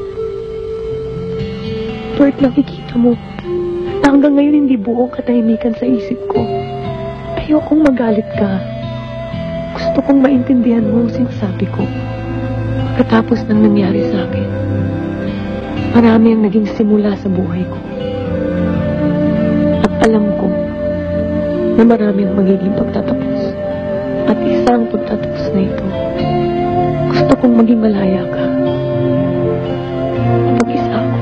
Speaker 4: Bert, nakikita mo na hanggang ngayon hindi buo katahimikan sa isip ko. Ayokong magalit ka. Gusto kong maintindihan mo ang sinasabi ko. Pagkatapos ng nangyari sa akin, marami ang naging simula sa buhay ko. At alam ko na marami ang magiging pagtatapos. At isang pagtatapos na ito, gusto kong maging malaya ka. Mag-isa ako.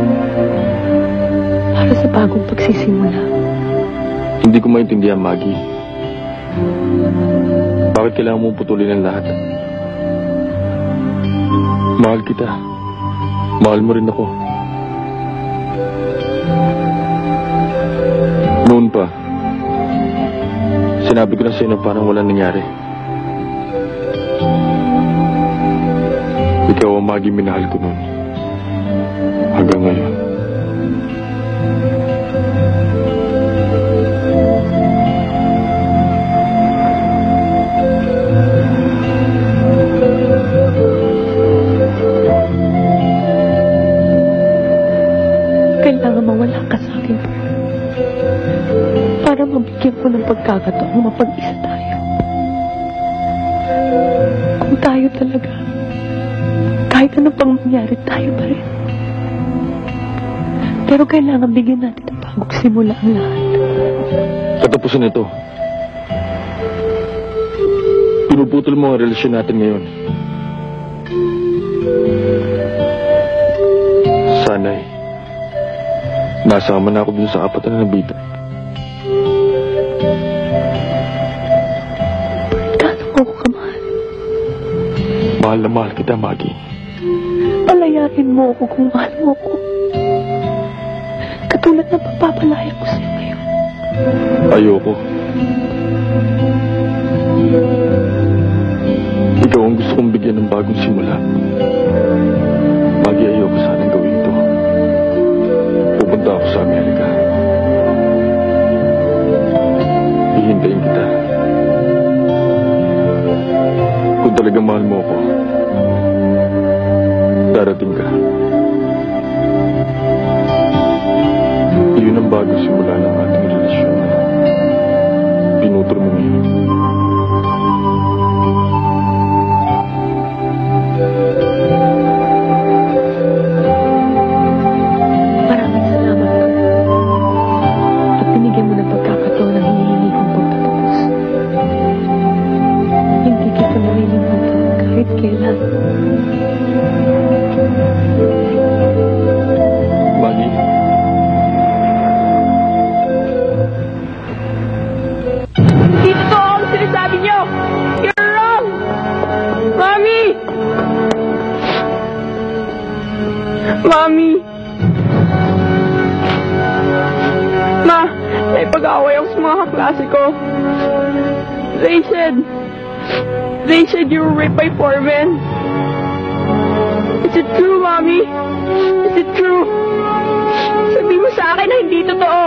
Speaker 4: Para sa bagong pagsisimula.
Speaker 14: Hindi ko maintindihan, Maggie. Bakit kailangan mong putulin ang lahat? Mahal kita. Mahal mo rin ako. Noon pa, sinabi ko na sa'yo na parang walang nangyari. Ikaw ang Maggie minahal ko noon. Hanggang ngayon.
Speaker 4: Kailangan mawala ka sa akin, Bert. Para mabigyan ko ng pagkakataong mapag-isa tayo. Kung tayo talaga, kahit ano pang mangyari, tayo pa rin. Pero kailangan bigyan natin ng bagong simula ang lahat.
Speaker 14: Katapusan ito. Pinuputol mo ang relasyon natin ngayon. Sana'y nasama na ako dun sa apat na nabita.
Speaker 4: Gano'n mo ako kamahal?
Speaker 14: Mahal na mahal kita, Maggie.
Speaker 4: Palayain mo ako kung mahal mo ako. Katulad ng pagpapalaya ko sa'yo ngayon.
Speaker 14: Ayoko. Ikaw ang gusto kong bigyan ng bagong simula. Maggie, ayoko sanang gawin ito. Pupunta ako sa Amerika. Hihintayin kita. Kung talagang mahal mo ako, darating ka. Iyon ang bagong simula ng ating relasyon. Pinutol mo ngayon.
Speaker 4: Maraming salamat, Bert. At binigyan mo ng pagkakataon ng hinihingi kong pagtatapos. Hindi kita nalilimutan kahit kailan.
Speaker 14: Maggie.
Speaker 3: Hindi totoo ang sinasabi niyo! You're wrong! Mommy! Mommy! Ma, may pag-away ako sa mga kaklase ko. They said you were raped by four men. Is it true, Mommy? Is it true? Sabi mo sa akin na hindi totoo.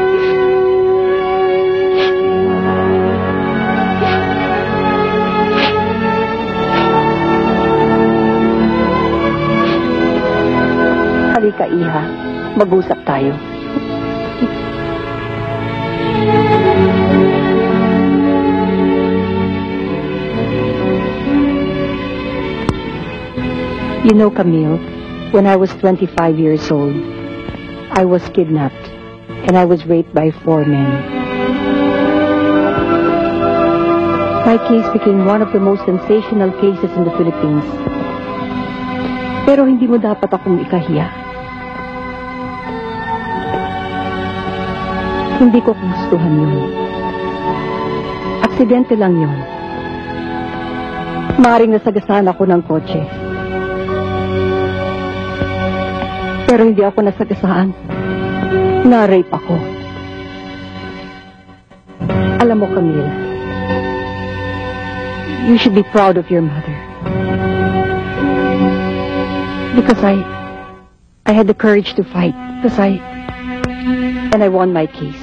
Speaker 10: Halika, Iha. Mag-usap tayo. You know, Camille, when I was 25 years old, I was kidnapped and I was raped by 4 men. My case became one of the most sensational cases in the Philippines. Pero hindi mo dapat akong ikahiya.
Speaker 4: Hindi ko gustuhan yun. Aksidente lang yun. Maaring nasagasaan ako ng kotse. Pero hindi ako nasagasaan. Na-rape ako. Alam mo, Camille, you should be proud of your mother. Because I had the courage to fight. And I won my case.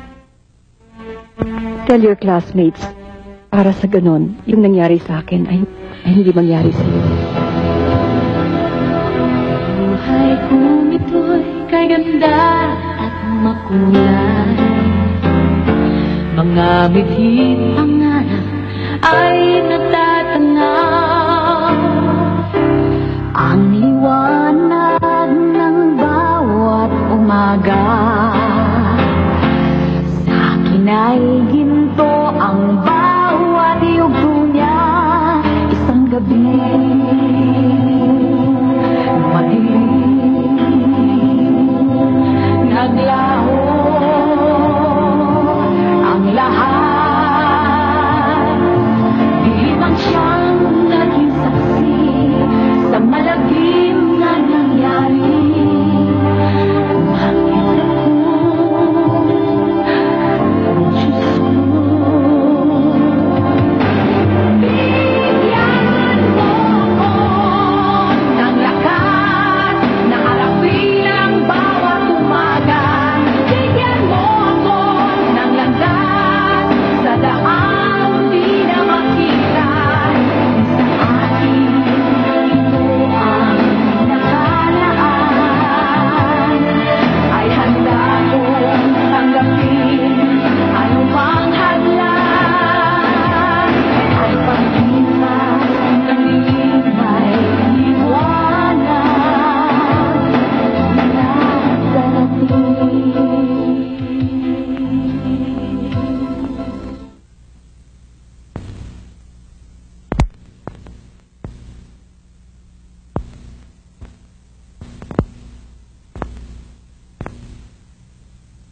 Speaker 4: Tell your classmates, para sa ganon, yung nangyari sa akin ay hindi mangyari sa iyo.
Speaker 3: Buhay kong ito'y kay ganda at makulay. Mga bithing pangarap ay natatanaw. Ang liwanag ng bawat umaga sa akin ay ginto ang bawat yugto niya. Isang gabi madilim naglaho ang lahat. Di man siyang naging saksi sa malagim na nangyari.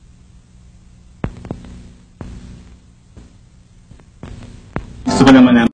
Speaker 16: Gusto ko naman